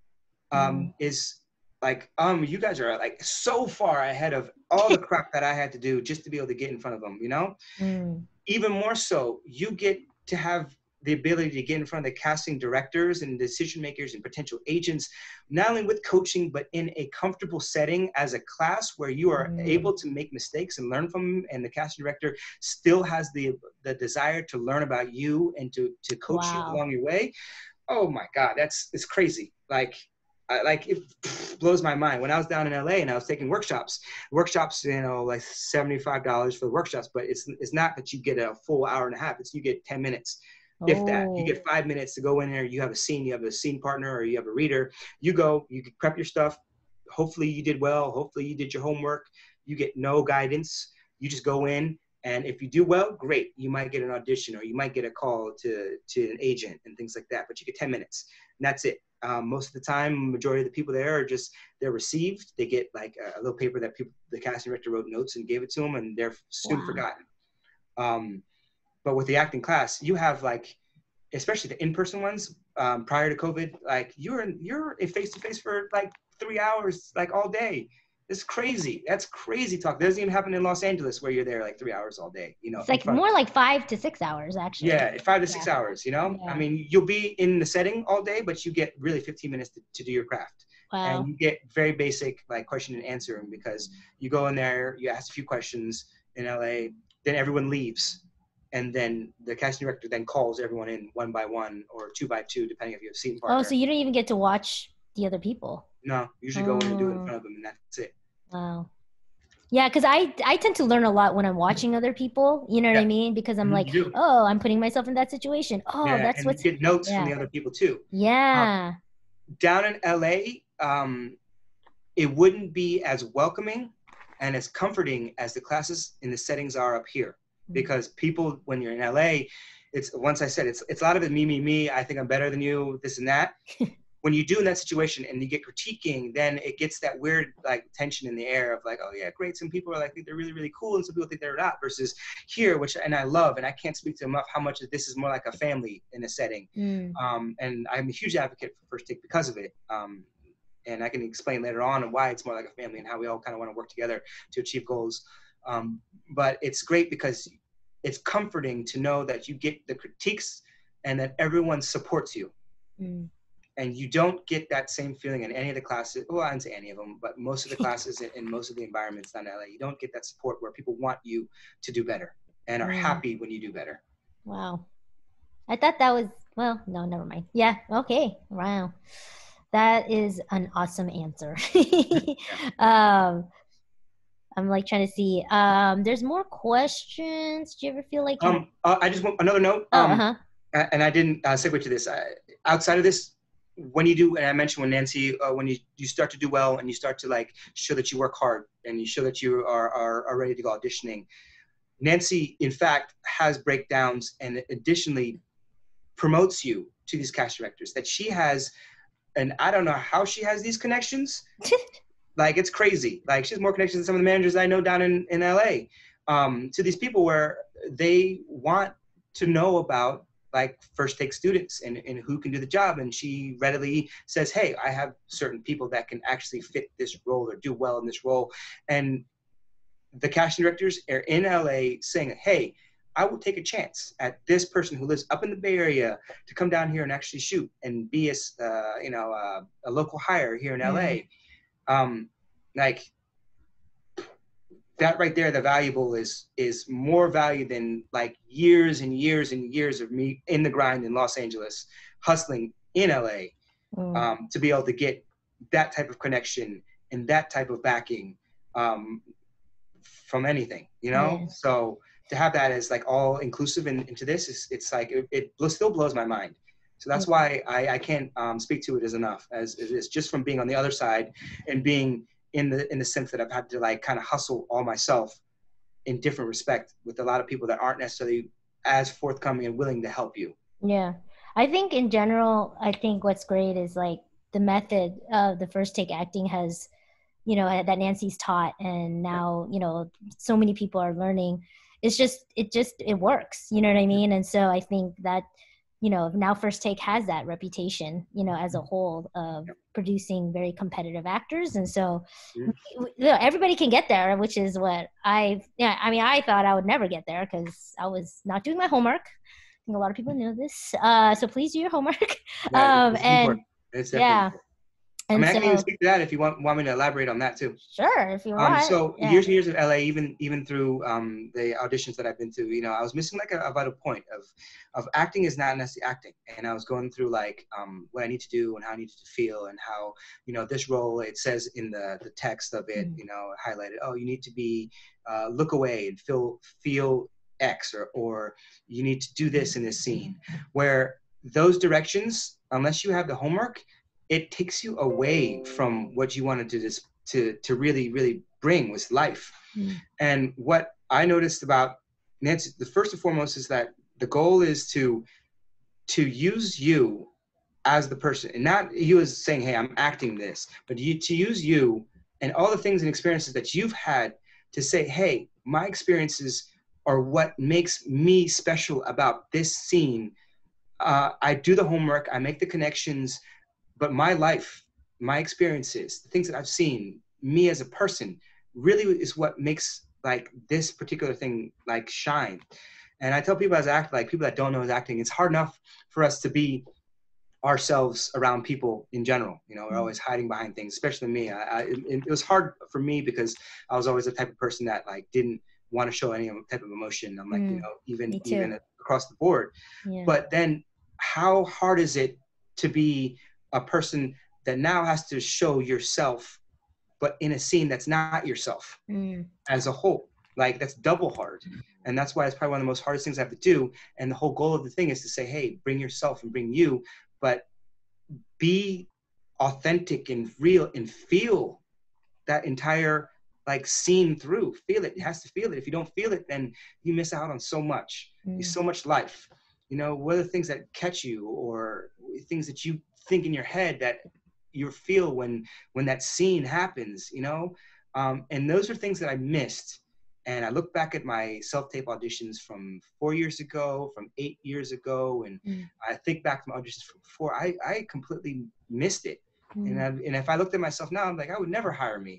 B: is like, you guys are like so far ahead of all the crap that I had to do just to be able to get in front of them, you know? Even more so, you get to have the ability to get in front of the casting directors and decision makers and potential agents, not only with coaching, but in a comfortable setting as a class where you are able to make mistakes and learn from them, and the casting director still has the desire to learn about you and to coach you along your way. Oh my God, it's crazy. Like it blows my mind. When I was down in LA and I was taking workshops, you know, like $75 for the workshops, but it's not that you get a full hour and a half. It's you get 10 minutes. If that, you get 5 minutes to go in there. You have a scene partner, or you have a reader. You go, you prep your stuff. Hopefully you did well. Hopefully you did your homework. You get no guidance. You just go in, and if you do well, great. You might get an audition, or you might get a call to an agent and things like that. But you get 10 minutes, and that's it. Most of the time, majority of the people there are they're received. They get like a little paper that the casting director wrote notes and gave it to them, and they're soon forgotten. But with the acting class, you have like, especially the in-person ones, prior to COVID, like you're face-to-face for like 3 hours, like all day. It's crazy. That's crazy talk. That doesn't even happen in Los Angeles where you're there like 3 hours all day, you know.
A: It's like more like 5 to 6 hours, actually.
B: Yeah, 5 to 6 hours, you know. Yeah. I mean, you'll be in the setting all day, but you get really 15 minutes to do your craft. Wow. And you get very basic like question and answering, because you go in there, you ask a few questions in LA, then everyone leaves. And then the casting director then calls everyone in one by one or two by two, depending if you have scene partner.
A: Oh, so you don't even get to watch the other people?
B: No, usually go in and do it in front of them, and that's it.
A: Wow. Yeah, because I tend to learn a lot when I'm watching other people. You know what I mean? Because I'm like, oh, I'm putting myself in that situation. Oh, that's
B: and
A: what's.
B: You get notes from the other people too.
A: Yeah.
B: Down in LA, it wouldn't be as welcoming and as comforting as the classes in the settings are up here. Because people, when you're in LA, it's once I said it's a lot of it me. I think I'm better than you, this and that. When you do in that situation and you get critiquing, then it gets that weird like tension in the air of like, oh yeah, great. Some people are like think they're really, really cool, and some people think they're not. Versus here, and I love, and I can't speak to enough how much of this is more like a family in a setting. And I'm a huge advocate for First Take because of it. And I can explain later on why it's more like a family and how we all kind of want to work together to achieve goals. But it's great because it's comforting to know that you get the critiques and that everyone supports you. And you don't get that same feeling in any of the classes. Well, I didn't say any of them, but most of the classes in most of the environments down in LA, you don't get that support where people want you to do better and are happy when you do better.
A: Wow. I thought that was, well, no, never mind. Yeah. Okay. Wow. That is an awesome answer. I'm like trying to see. There's more questions. Do you ever feel like?
B: I just want another note. And I didn't segue to this. Outside of this, when you do, and I mentioned when Nancy, when you start to do well and you start to like show that you work hard and you show that you are ready to go auditioning. Nancy, in fact, has breakdowns and additionally promotes you to these cast directors that she has, and I don't know how she has these connections. Like, it's crazy. Like, she has more connections than some of the managers I know down in LA, to these people where they want to know about like first take students and who can do the job. And she readily says, hey, I have certain people that can actually fit this role or do well in this role. And the casting directors are in LA saying, hey, I will take a chance at this person who lives up in the Bay Area to come down here and actually shoot and be a local hire here in LA. Like that right there, the valuable is more value than like years and years and years of me in the grind in Los Angeles, hustling in LA, to be able to get that type of connection and that type of backing from anything, you know?
A: Yeah.
B: So to have that as like all inclusive into this, it's like, it still blows my mind. So that's why I can't speak to it as enough as it's just from being on the other side and being in the sense that I've had to like kind of hustle all myself in different respect with a lot of people that aren't necessarily as forthcoming and willing to help you.
A: Yeah. I think in general, I think what's great is like the method of the first take acting has, you know, that Nancy's taught, and now, you know, so many people are learning. It works, you know what I mean? And so I think that, you know, now First Take has that reputation, you know, as a whole of producing very competitive actors. And so you know, everybody can get there, which is what I thought I would never get there because I was not doing my homework. I think a lot of people know this. So please do your homework. And
B: it's
A: yeah.
B: And I
A: And
B: mean, I can even
A: so,
B: speak to that if you want me to elaborate on that too.
A: sure, if you want.
B: So years and years of LA, even through the auditions that I've been to, you know, I was missing like a vital point of acting is not necessarily acting. And I was going through like what I need to do and how I need to feel and how, you know, this role, it says in the text of it, you know, highlighted, oh, you need to be, look away and feel X, or you need to do this in this scene, where those directions, unless you have the homework, it takes you away from what you wanted to really, really bring was life. And what I noticed about Nancy, the first and foremost, is that the goal is to use you as the person, and not you as saying, hey, I'm acting this, but to use you and all the things and experiences that you've had to say, hey, my experiences are what makes me special about this scene. I do the homework, I make the connections, but my life, my experiences, the things that I've seen, me as a person, really is what makes like this particular thing like shine. And I tell people as act, like people that don't know as acting, it's hard enough for us to be ourselves around people in general. You know, we're always hiding behind things, especially me. It was hard for me because I was always the type of person that like didn't want to show any type of emotion. I'm like, you know, even across the board.
A: Yeah.
B: But then how hard is it to be a person that now has to show yourself, but in a scene that's not yourself as a whole? Like that's double hard. And that's why it's probably one of the most hardest things I have to do. And the whole goal of the thing is to say, hey, bring yourself and bring you, but be authentic and real and feel that entire like scene through. Feel it. It has to feel it. If you don't feel it, then you miss out on so much. There's so much life. You know, what are the things that catch you, or things that you think in your head that you feel when that scene happens, you know? And those are things that I missed. And I look back at my self-tape auditions from 4 years ago, from 8 years ago, and I think back to my auditions from before. I completely missed it. And if I looked at myself now, I'm like, I would never hire me.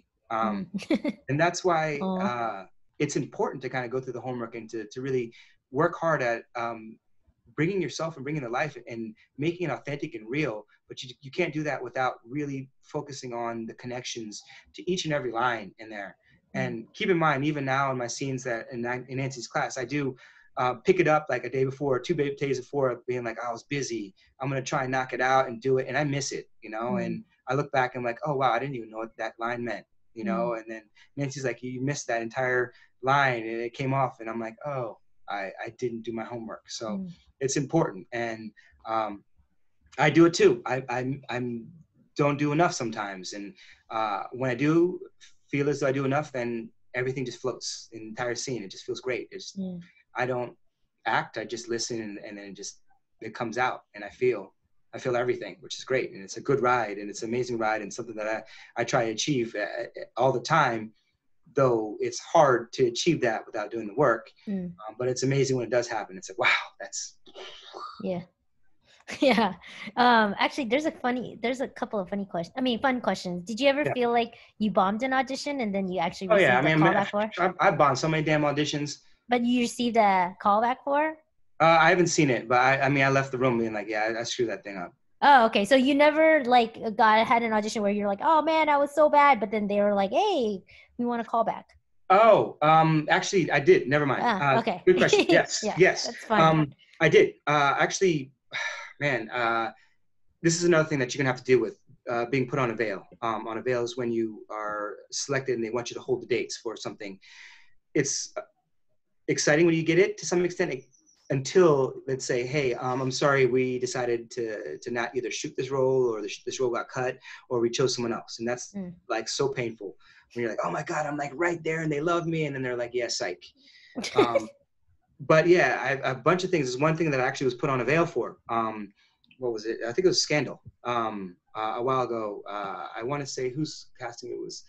B: And that's why it's important to kind of go through the homework and to really work hard at bringing yourself and bringing the life and making it authentic and real. But you can't do that without really focusing on the connections to each and every line in there. And keep in mind, even now in my scenes that in Nancy's class, I do pick it up like a day before, 2 days before, being like, oh, I was busy. I'm going to try and knock it out and do it. And I miss it, you know? And I look back and I'm like, oh, wow, I didn't even know what that line meant, you know? And then Nancy's like, you missed that entire line and it came off. And I'm like, oh, I didn't do my homework. So it's important. And I do it too. I don't do enough sometimes. And when I do feel as though I do enough, then everything just floats. The entire scene, it just feels great. It's I don't act. I just listen, and then it comes out, and I feel everything, which is great. And it's a good ride, and it's an amazing ride, and something that I try to achieve all the time. though it's hard to achieve that without doing the work.
A: Mm.
B: But it's amazing when it does happen. It's like, wow, that's.
A: Yeah. Yeah. Actually, there's a couple of fun questions. Did you ever
B: Yeah.
A: feel like you bombed an audition and then you actually
B: Oh
A: received
B: yeah, I
A: a
B: mean,
A: callback for?
B: I've bombed so many damn auditions.
A: But you received a callback for?
B: I haven't seen it, but I left the room being like, yeah, I screwed that thing up.
A: Oh, okay. So you never like had an audition where you're like, oh man, I was so bad, but then they were like, hey, we want a callback.
B: Oh, actually, I did. Never mind.
A: Okay.
B: Good question. Yes,
A: Yeah,
B: yes.
A: that's fine.
B: I did. Actually, man, this is another thing that you're gonna have to deal with. Being put on a veil. On a veil is when you are selected and they want you to hold the dates for something. It's exciting when you get it to some extent, until let's say, hey, I'm sorry, we decided to not either shoot this role, or this role got cut, or we chose someone else, and that's like so painful. When you're like, oh my God, I'm like right there and they love me, and then they're like, yeah, psych. But yeah, a bunch of things. There's one thing that I actually was put on a veil for. What was it? I think it was Scandal. A while ago. I want to say whose casting it was.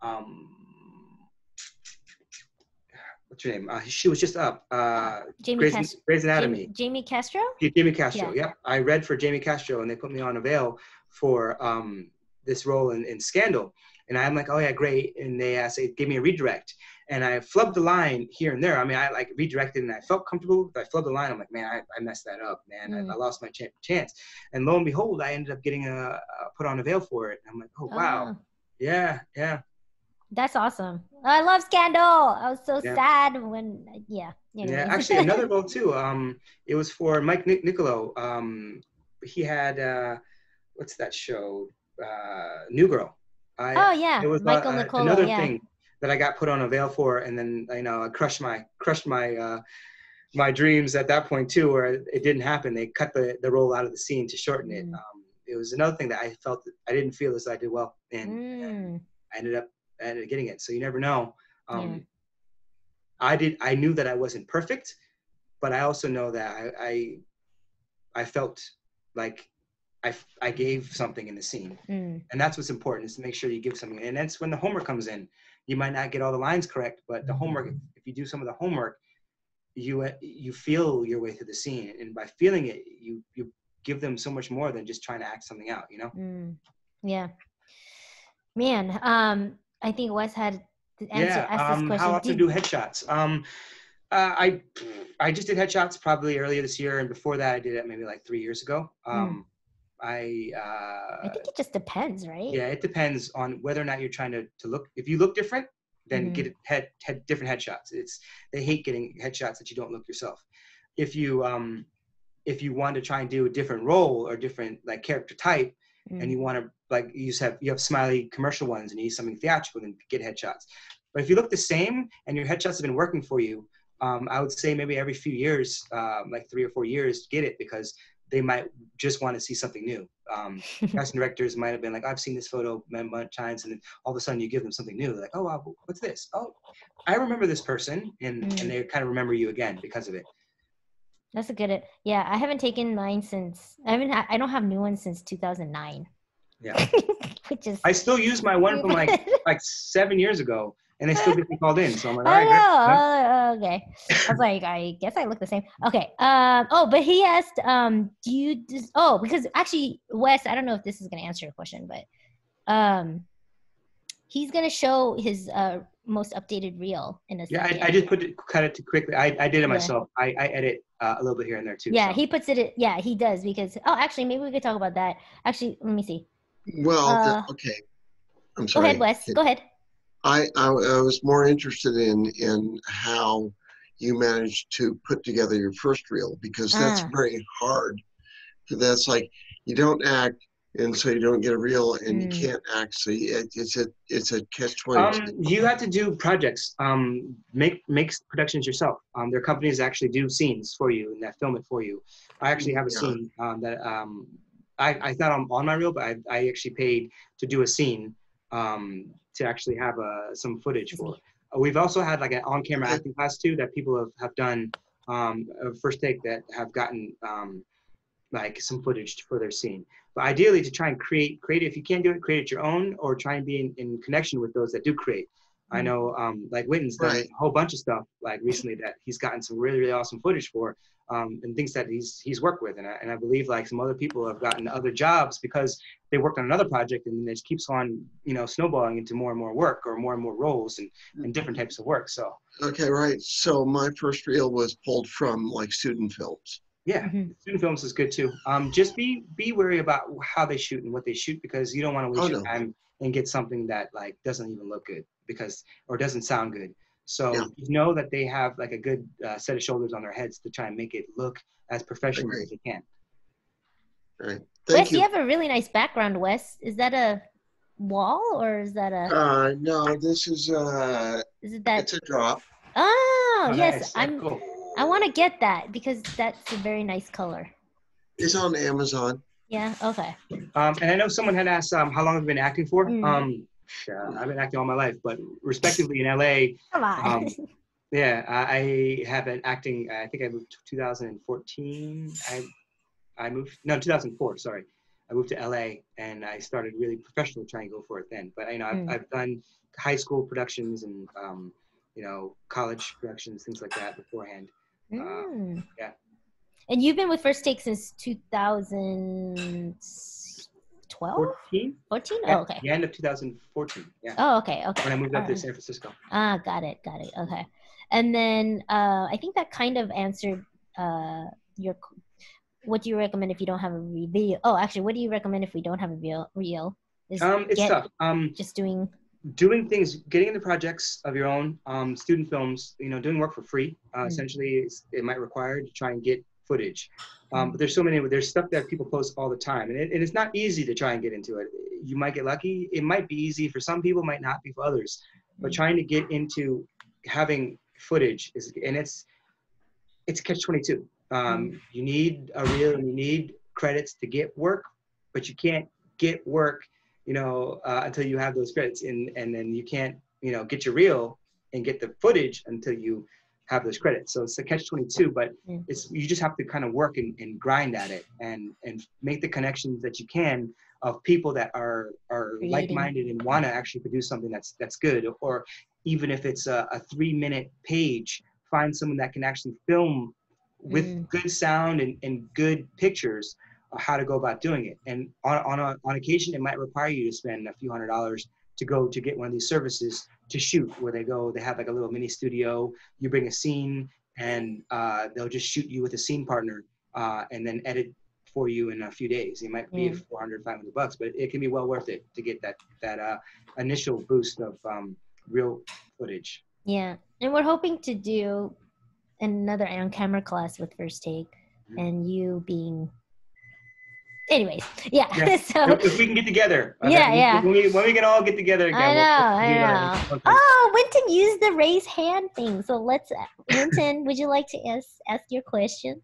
B: What's her name? She was just up. Grey's Anatomy.
A: Jamie Castro?
B: Jamie Castro,
A: Yeah.
B: yep. I read for Jamie Castro, and they put me on a veil for this role in Scandal. And I'm like, oh yeah, great. And they gave me a redirect. And I flubbed the line here and there. I mean, I like redirected and I felt comfortable. But I flubbed the line. I'm like, man, I messed that up, man. I lost my chance. And lo and behold, I ended up getting put on a veil for it. And I'm like, oh, wow. Yeah.
A: That's awesome. I love Scandal. I was so sad when,
B: Yeah, actually another role too. It was for Mike Niccolo. He had, what's that show? New Girl. It was
A: Michael Niccolo,
B: another thing that I got put on a veil for, and then I crushed my my dreams at that point too, where it didn't happen. They cut the role out of the scene to shorten it. It was another thing that I felt that I didn't feel as I did well, and I ended up getting it. So you never know. I knew that I wasn't perfect, but I also know that I felt like I gave something in the scene. And that's what's important, is to make sure you give something. And that's when the homework comes in. You might not get all the lines correct, but the homework, if you do some of the homework, you feel your way through the scene. And by feeling it, you give them so much more than just trying to act something out,
A: Yeah. Man, I think Wes had to ask this question.
B: How often do headshots? I just did headshots probably earlier this year, and before that I did it maybe like 3 years ago. I
A: think it just depends, right?
B: Yeah, it depends on whether or not you're trying to look. If you look different, then get different headshots. They hate getting headshots that you don't look yourself. If you want to try and do a different role or different like character type, and you want to like you have smiley commercial ones and you use something theatrical, then get headshots. But if you look the same and your headshots have been working for you, I would say maybe every few years, like 3 or 4 years, get it, because they might just want to see something new. Casting directors might have been like, I've seen this photo a bunch of times, and then all of a sudden you give them something new. They're like, oh, wow, what's this? Oh, I remember this person, and they kind of remember you again because of it.
A: That's a good. Yeah, I haven't taken mine since I don't have new ones since 2009.
B: Yeah,
A: which is
B: I still use my one from like 7 years ago. And they still get me called in. So I'm like, all
A: right. Okay. I was like, I guess I look the same. Okay. But he asked, do you just, because actually, Wes, I don't know if this is going to answer your question, but he's going to show his most updated reel in a second.
B: I just cut it too quickly. I did it myself. I edit a little bit here and there too.
A: Yeah, so. He puts it, he does, because, actually, maybe we could talk about that. Actually, let me see.
E: Well, okay. I'm sorry.
A: Go ahead, Wes. Go ahead.
E: I was more interested in how you managed to put together your first reel, because that's very hard. That's like, you don't act, and so you don't get a reel, and you can't act, so it's a catch-22.
B: You have to do projects, make productions yourself. There are companies that actually do scenes for you and that film it for you. I actually have a scene that I thought on my reel, but I actually paid to do a scene to actually have some footage for. We've also had like an on-camera acting class too that people have done a first take that have gotten like some footage for their scene. But ideally, to try and create it, if you can't do it, create it your own, or try and be in connection with those that do create. I know like Witten's done a whole bunch of stuff like recently that he's gotten some really, really awesome footage for, and things that he's worked with. And I believe like some other people have gotten other jobs because they worked on another project, and it just keeps on, you know, snowballing into more and more work or more and more roles and different types of work. So.
E: Okay, right. So my first reel was pulled from like student films.
B: Yeah, student films is good too. Just be wary about how they shoot and what they shoot, because you don't want to waste your time and get something that like doesn't even look good or doesn't sound good. So know that they have like a good set of shoulders on their heads to try and make it look as professional as they can.
E: All right.
A: Wes, you have a really nice background, Wes. Is that a wall or is that a?
E: No, this is
A: it that?
E: It's a drop.
A: Oh, yes,
B: nice. Cool.
A: I want to get that because that's a very nice color.
E: It's on Amazon.
A: Yeah. Okay.
B: And I know someone had asked how long I've been acting for. I've been acting all my life, but respectively in LA.
A: Come on.
B: Yeah, I have been acting. I think I moved 2014. I moved 2004. Sorry, I moved to LA and I started really professionally trying to go for it then. But you know, I've done high school productions and you know, college productions, things like that beforehand. Yeah.
A: And you've been with First Take since 2012? 14? Oh, okay.
B: The end of 2014. Yeah.
A: Oh, okay. Okay.
B: When I moved up to San Francisco.
A: Ah, got it. Okay. And then I think that kind of answered what do you recommend if you don't have a reel? Oh, actually, what do you recommend if we don't have a reel?
B: It's tough.
A: Just doing
B: things, getting into projects of your own, student films, you know, doing work for free. Essentially, it might require to try and get footage. But there's stuff that people post all the time. And it's not easy to try and get into it. You might get lucky. It might be easy for some people, might not be for others. But trying to get into having footage it's catch-22. You need a reel and you need credits to get work, but you can't get work, you know, until you have those credits, and then you can't, you know, get your reel and get the footage until you have those credits. So it's a catch-22, but you just have to kind of work and grind at it and make the connections that you can of people that are like-minded and want to actually produce something that's good. Or even if it's a 3-minute page, find someone that can actually film with good sound and good pictures how to go about doing it. And on occasion, it might require you to spend a few $100s to get one of these services to shoot, where they have like a little mini studio. You bring a scene and they'll just shoot you with a scene partner and then edit for you in a few days. It might be $400, $500, but it can be well worth it to get that initial boost of real footage.
A: Yeah, and we're hoping to do another on-camera class with First Take, and you being. Anyways, yeah. So
B: if we can get together,
A: when
B: we can all get together again.
A: I know. Oh, Winton used the raise hand thing. So let's, Winton, would you like to ask your question?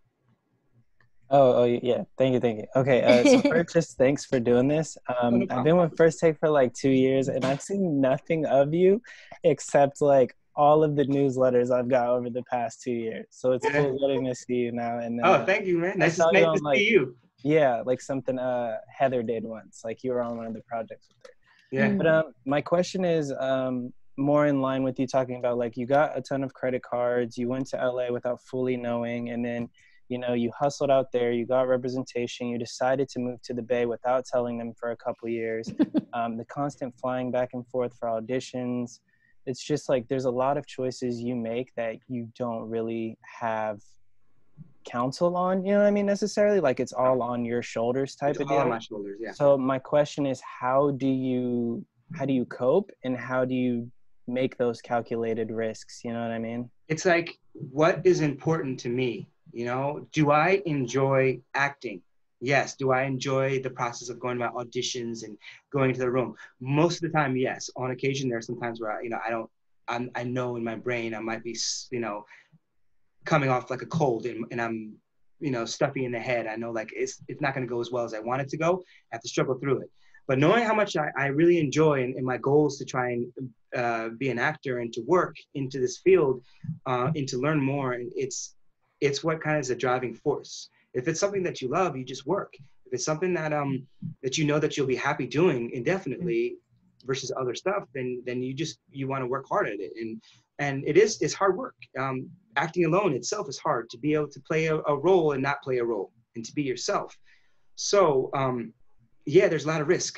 F: Oh yeah. Thank you. Okay. So first, just thanks for doing this. I've been with First Take for like 2 years, and I've seen nothing of you except like all of the newsletters I've got over the past 2 years. So it's cool getting to see you now. And
B: thank you, man. Nice to see you.
F: Yeah, like something Heather did once. Like you were on one of the projects with her.
B: Yeah.
F: But my question is more in line with you talking about like you got a ton of credit cards, you went to LA without fully knowing, and then you know you hustled out there, you got representation, you decided to move to the Bay without telling them for a couple years. The constant flying back and forth for auditions. It's just like there's a lot of choices you make that you don't really have counsel on, you know what I mean, necessarily. Like it's all on your shoulders type of deal.
B: On my shoulders, yeah.
F: So my question is, how do you cope, and how do you make those calculated risks? You know what I mean?
B: It's like, what is important to me? You know, do I enjoy acting? Yes. Do I enjoy the process of going about auditions and going into the room? Most of the time, yes. On occasion, there are some times where I know in my brain I might be, you know, coming off like a cold and I'm, you know, stuffy in the head. I know like it's not going to go as well as I want it to go. I have to struggle through it. But knowing how much I really enjoy and my goal is to try and be an actor and to work into this field and to learn more, and it's what kind of is a driving force. If it's something that you love, you just work. If it's something that that you know that you'll be happy doing indefinitely, versus other stuff, then you want to work hard at it. And it's hard work. Acting alone itself is hard, to be able to play a role and not play a role, and to be yourself. So yeah, there's a lot of risk.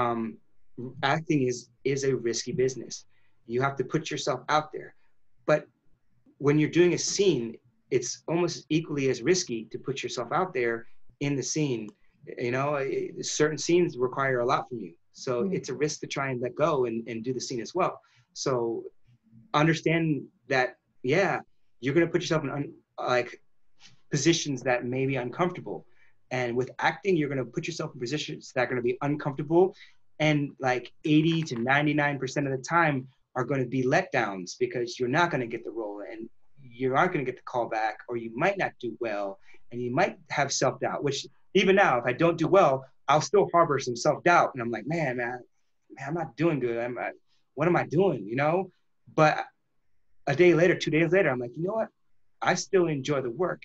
B: Acting is a risky business. You have to put yourself out there. But when you're doing a scene, it's almost equally as risky to put yourself out there in the scene. Certain scenes require a lot from you. So it's a risk to try and let go and do the scene as well. So understand that, yeah, you're going to put yourself in positions that may be uncomfortable. And with acting, you're going to put yourself in positions that are going to be uncomfortable. And like 80 to 99% of the time are going to be letdowns, because you're not going to get the role, and you aren't going to get the call back, or you might not do well, and you might have self-doubt, which even now, if I don't do well, I'll still harbor some self-doubt. And I'm like, man, I'm not doing good. What am I doing? But a day later, 2 days later, I'm like, you know what? I still enjoy the work.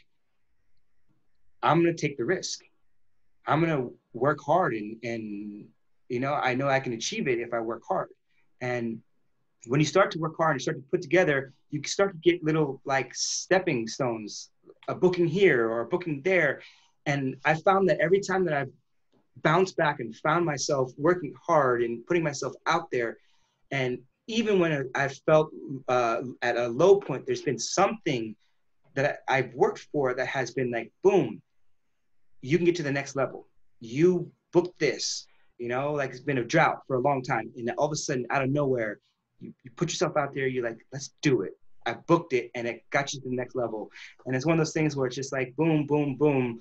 B: I'm going to take the risk. I'm going to work hard, and I know I can achieve it if I work hard. And when you start to work hard and start to put together, you start to get little like stepping stones, a booking here or a booking there. And I found that every time that I've bounced back and found myself working hard and putting myself out there, and even when I felt at a low point, there's been something that I've worked for that has been like, boom, you can get to the next level. You booked this, like it's been a drought for a long time. And all of a sudden, out of nowhere, you put yourself out there, you're like, let's do it. I booked it, and it got you to the next level. And it's one of those things where it's just like, boom, boom, boom.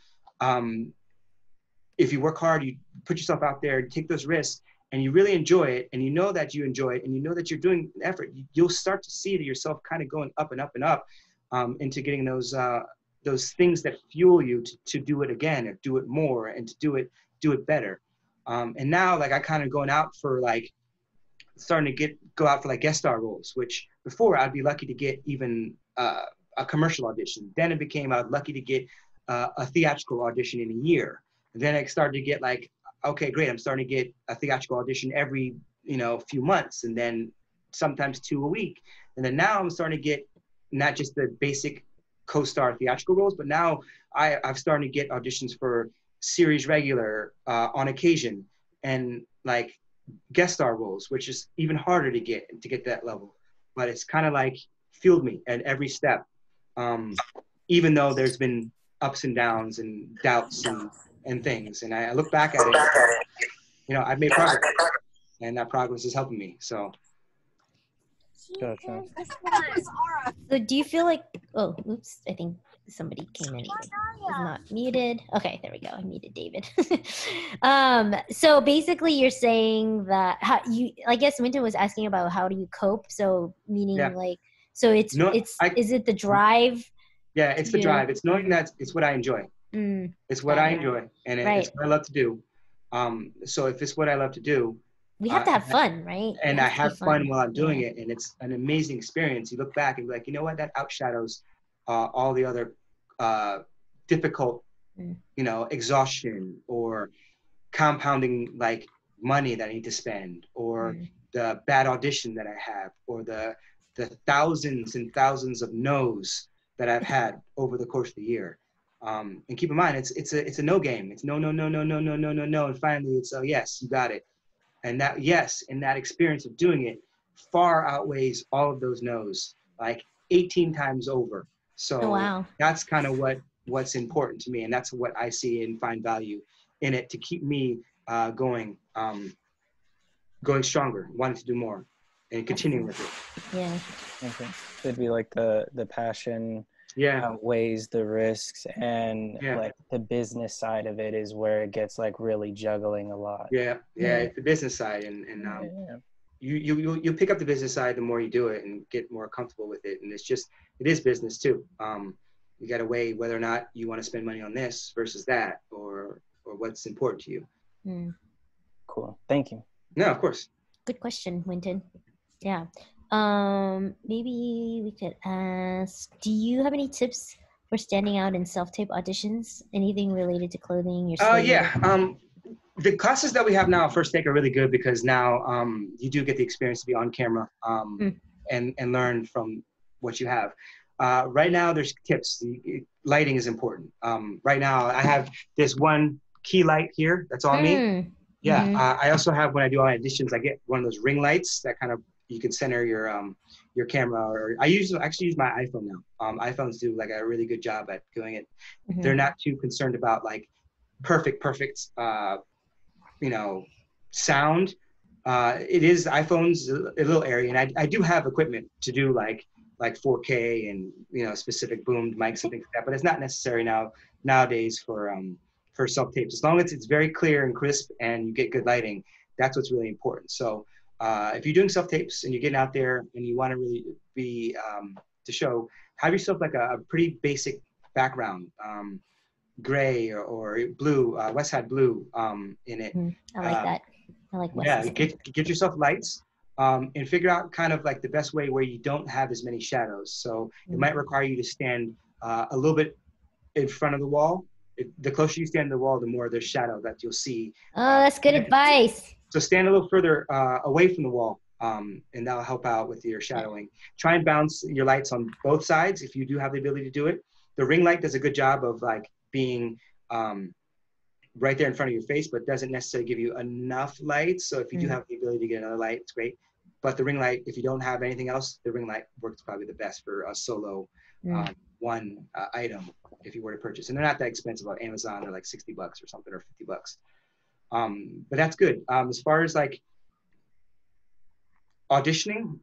B: If you work hard, you put yourself out there, take those risks, and you really enjoy it, and you know that you enjoy it, and you know that you're doing an effort, you'll start to see yourself kind of going up and up and up into getting those things that fuel you to do it again, or do it more, and to do it better. And now, like, I kind of going out for like, starting to go out for like guest star roles, which before I'd be lucky to get even a commercial audition. Then it became I was lucky to get a theatrical audition in a year. And then I started to get like, okay, great, I'm starting to get a theatrical audition every few months, and then sometimes 2 a week. And then now I'm starting to get not just the basic co-star theatrical roles, but now I've started to get auditions for series regular on occasion, and like guest star roles, which is even harder to get to that level. But it's kind of like fueled me at every step, even though there's been ups and downs and doubts and things. And I look back at it, I've made progress, and that progress is helping me. So.
F: Gotcha.
A: So do you feel like, oh, oops, I think somebody came in. Is not muted. Okay, there we go. I muted David. So basically you're saying that I guess Winton was asking about how do you cope? So meaning like, so is it the drive?
B: Yeah, it's the drive. It's knowing that it's what I enjoy. It's what I enjoy, and it's what I love to do. So if it's what I love to do,
A: we have to have fun, right?
B: And I have fun while I'm doing it, and it's an amazing experience. You look back and be like, you know what? That outshadows all the other difficult, exhaustion or compounding like money that I need to spend, or the bad audition that I have, or the thousands and thousands of no's that I've had over the course of the year. And keep in mind, it's a no game. It's no, no, no, no, no, no, no, no, no. And finally it's a yes, you got it. And that yes, and that experience of doing it far outweighs all of those no's, like 18 times over. So that's kind of what's important to me, and that's what I see and find value in it to keep me going stronger, wanting to do more, and continuing with it.
A: Yeah.
F: Okay. It'd be like the passion outweighs the risks, and like the business side of it is where it gets like really juggling a lot.
B: It's the business side, and you pick up the business side the more you do it and get more comfortable with it. And it is business too. You got to weigh whether or not you want to spend money on this versus that, or what's important to you.
F: Cool. Thank you.
B: No, of course.
A: Good question, Winton. Yeah. Maybe we could ask, do you have any tips for standing out in self-tape auditions? Anything related to clothing?
B: The classes that we have now, First Take, are really good because now you do get the experience to be on camera and learn from what you have. Right now, there's tips. Lighting is important. Right now, I have this one key light here that's on me. Yeah, I also have, when I do my auditions, I get one of those ring lights that kind of, you can center your camera, or I actually use my iPhone now. iPhones do like a really good job at doing it. They're not too concerned about like perfect, you know, sound. It is, iPhone's a little airy, and I do have equipment to do like 4K and, you know, specific boomed mics and things like that, but it's not necessary nowadays for self-tapes. As long as it's very clear and crisp and you get good lighting, that's what's really important. So if you're doing self-tapes and you're getting out there and you want to really be to show, have yourself like a pretty basic background, gray or blue, West Side blue in it.
A: I like that. I like West
B: Yeah,
A: Side.
B: get yourself lights and figure out kind of like the best way where you don't have as many shadows. So it might require you to stand a little bit in front of the wall. The closer you stand to the wall, the more there's shadow that you'll see.
A: Oh, that's good advice.
B: So stand a little further away from the wall, and that'll help out with your shadowing. Try and bounce your lights on both sides if you do have the ability to do it. The ring light does a good job of like being right there in front of your face, but doesn't necessarily give you enough light. So if you do have the ability to get another light, it's great. But the ring light, if you don't have anything else, the ring light works probably the best for a solo one item if you were to purchase. And they're not that expensive on Amazon. They're like $60 or something, or $50. But that's good. As far as like auditioning,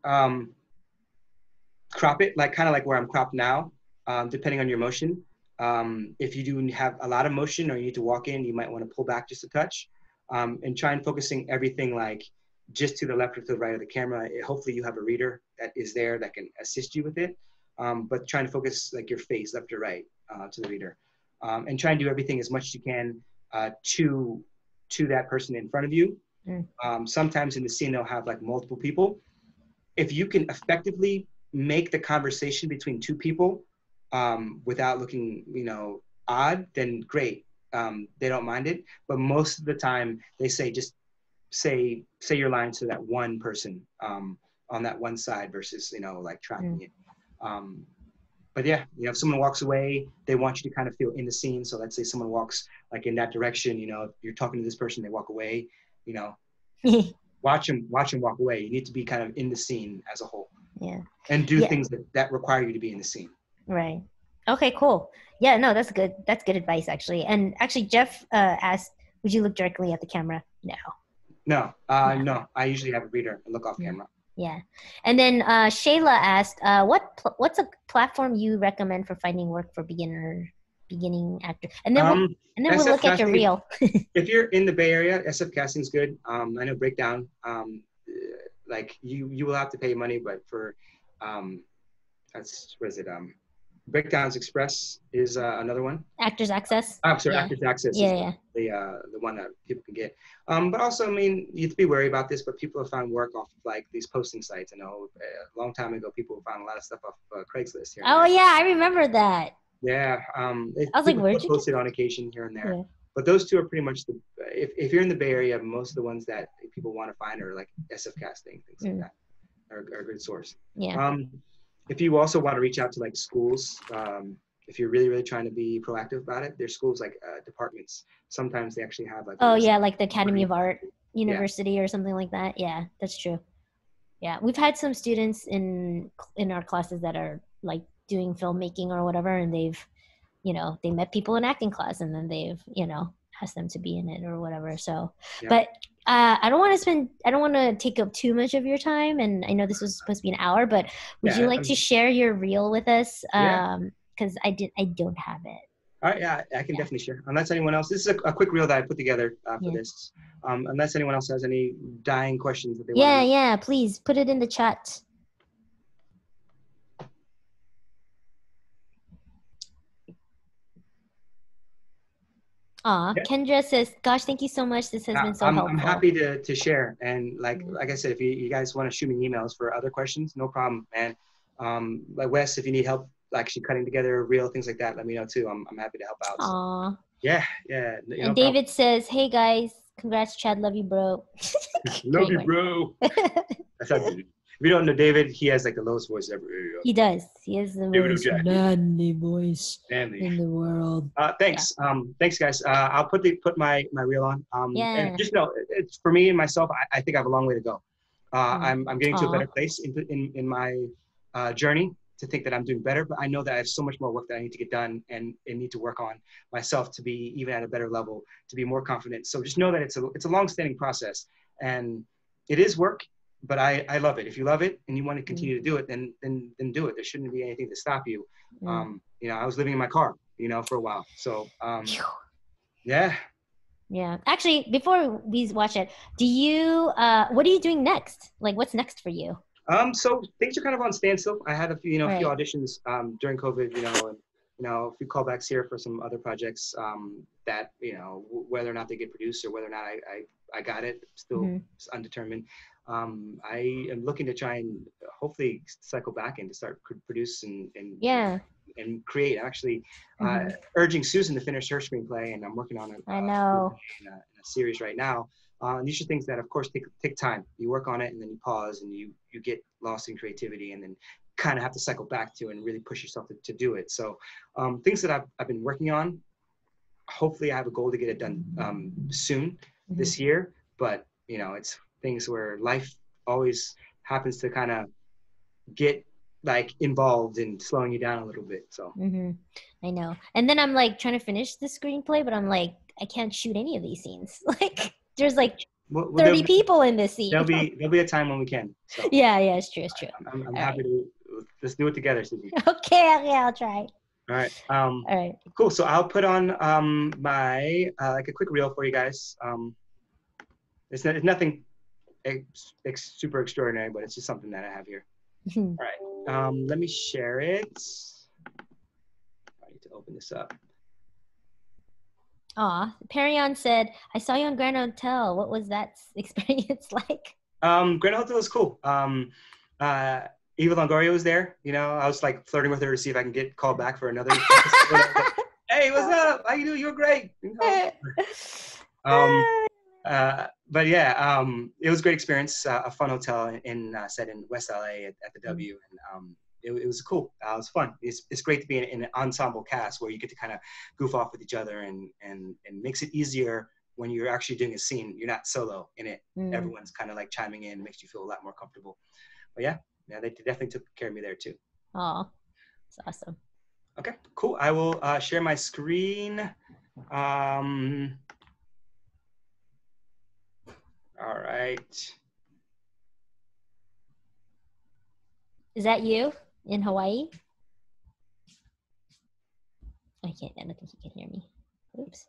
B: crop it like kind of like where I'm cropped now, depending on your motion. If you do have a lot of motion or you need to walk in, you might want to pull back just a touch, and try and focusing everything like just to the left or to the right of the camera. Hopefully you have a reader that is there that can assist you with it, but trying to focus like your face left or right to the reader, and try and do everything as much as you can to that person in front of you. Sometimes in the scene they'll have like multiple people. If you can effectively make the conversation between two people without looking, you know, odd, then great. They don't mind it. But most of the time they say, just say your lines to that one person on that one side versus, you know, like tracking it. But yeah, you know, if someone walks away, they want you to kind of feel in the scene. So let's say someone walks like in that direction, you know, if you're talking to this person, they walk away, you know, watch them walk away. You need to be kind of in the scene as a whole.
A: Yeah.
B: And do things that require you to be in the scene.
A: Right. Okay, cool. Yeah, no, that's good. That's good advice, actually. And actually, Jeff asked, would you look directly at the camera? No.
B: No. I usually have a reader and look off camera.
A: Yeah. And then Shayla asked, what's a platform you recommend for finding work for beginning actor? And then we'll look at your reel.
B: If you're in the Bay Area, SF Casting's good. I know Breakdown, like you will have to pay money, but for Breakdowns Express is another one.
A: Actors Access.
B: I'm sorry, Actors Access. The one that people can get. But also, I mean, you have to be wary about this. But people have found work off of like these posting sites. I know a long time ago, people found a lot of stuff off Craigslist here.
A: Oh yeah, I remember that.
B: Yeah.
A: I was like, where'd you
B: post it on occasion here and there? Yeah. But those two are pretty much if you're in the Bay Area, most of the ones that people want to find are like SF Casting, things like that, are a good source.
A: Yeah.
B: If you also want to reach out to like schools, if you're really, really trying to be proactive about it, there's schools like departments. Sometimes they actually have like
A: like the Academy of Art University or something like that. Yeah, that's true. Yeah, we've had some students in our classes that are like doing filmmaking or whatever, and they've, you know, they met people in acting class and then they've, you know, asked them to be in it or whatever. So, but I don't want to take up too much of your time. And I know this was supposed to be an hour, but would you like to share your reel with us? Because I don't have it.
B: All right, yeah, I can definitely share. Unless anyone else, this is a quick reel that I put together for this. Unless anyone else has any dying questions that they want.
A: Yeah, please put it in the chat. Kendra says, gosh, thank you so much. This has been so helpful.
B: I'm happy to share. And like I said, if you guys want to shoot me emails for other questions, no problem, man. Like Wes, if you need help actually cutting together a reel, things like that, let me know too. I'm happy to help out.
A: Aww.
B: So. Yeah.
A: And David says, hey guys, Congrats, Chad. Love you, bro.
B: Love you, bro. That's how David. If you don't know David, he has like the lowest voice ever.
A: He does. He has the
B: David
A: most
B: O'Jack.
A: manly voice
B: Manly.
A: in the world.
B: Thanks. Thanks, guys. I'll put my reel on.
A: Yeah.
B: And just know, it's for me and myself. I think I have a long way to go. I'm getting to a better place in my journey to think that I'm doing better. But I know that I have so much more work that I need to get done and need to work on myself to be even at a better level, to be more confident. So just know that it's a long-standing process, and it is work. But I love it. If you love it and you want to continue to do it, then do it. There shouldn't be anything to stop you. You know, I was living in my car, you know, for a while. So yeah. Yeah.
A: Actually, before we watch it, do you what are you doing next? Like, what's next for you?
B: So things are kind of on standstill. I had a few,
A: Right.
B: few auditions during COVID, and a few callbacks here for some other projects that, whether or not they get produced or whether or not I got it, still undetermined. I am looking to try and hopefully cycle back and to start produce and create. I'm actually urging Susan to finish her screenplay, and I'm working on a series right now. And these are things that, of course, take time. You work on it, and then you pause, and you get lost in creativity, and then kind of have to cycle back to and really push yourself to do it. So things that I've been working on, hopefully I have a goal to get it done soon this year. But, it's things where life always happens to kind of get like involved in slowing you down a little bit. So
A: I know. And then I'm like trying to finish the screenplay, but I'm like, I can't shoot any of these scenes. Like there's like 30 people in this scene.
B: There'll be a time when we can. So.
A: Yeah, it's true.
B: I'm happy to let's do it together, Susie.
A: Okay, I'll try.
B: All right.
A: All right.
B: Cool. So I'll put on my like a quick reel for you guys. It's nothing super extraordinary, but it's just something that I have here. All right. Let me share it. I need to open this up.
A: Aw, Perion said, I saw you on Grand Hotel. What was that experience like?
B: Grand Hotel was cool. Eva Longoria was there. I was like flirting with her to see if I can get called back for another. Hey, what's up? How you doing? You're great. But yeah, it was a great experience. A fun hotel set in West LA at the W, and it was cool. It was fun. It's great to be in an ensemble cast where you get to kind of goof off with each other, and makes it easier when you're actually doing a scene. You're not solo in it. Everyone's kind of like chiming in, makes you feel a lot more comfortable. But yeah, they definitely took care of me there too.
A: Oh, that's awesome.
B: Okay, cool. I will share my screen. All right.
A: Is that you in Hawaii? I don't think you can hear me. Oops.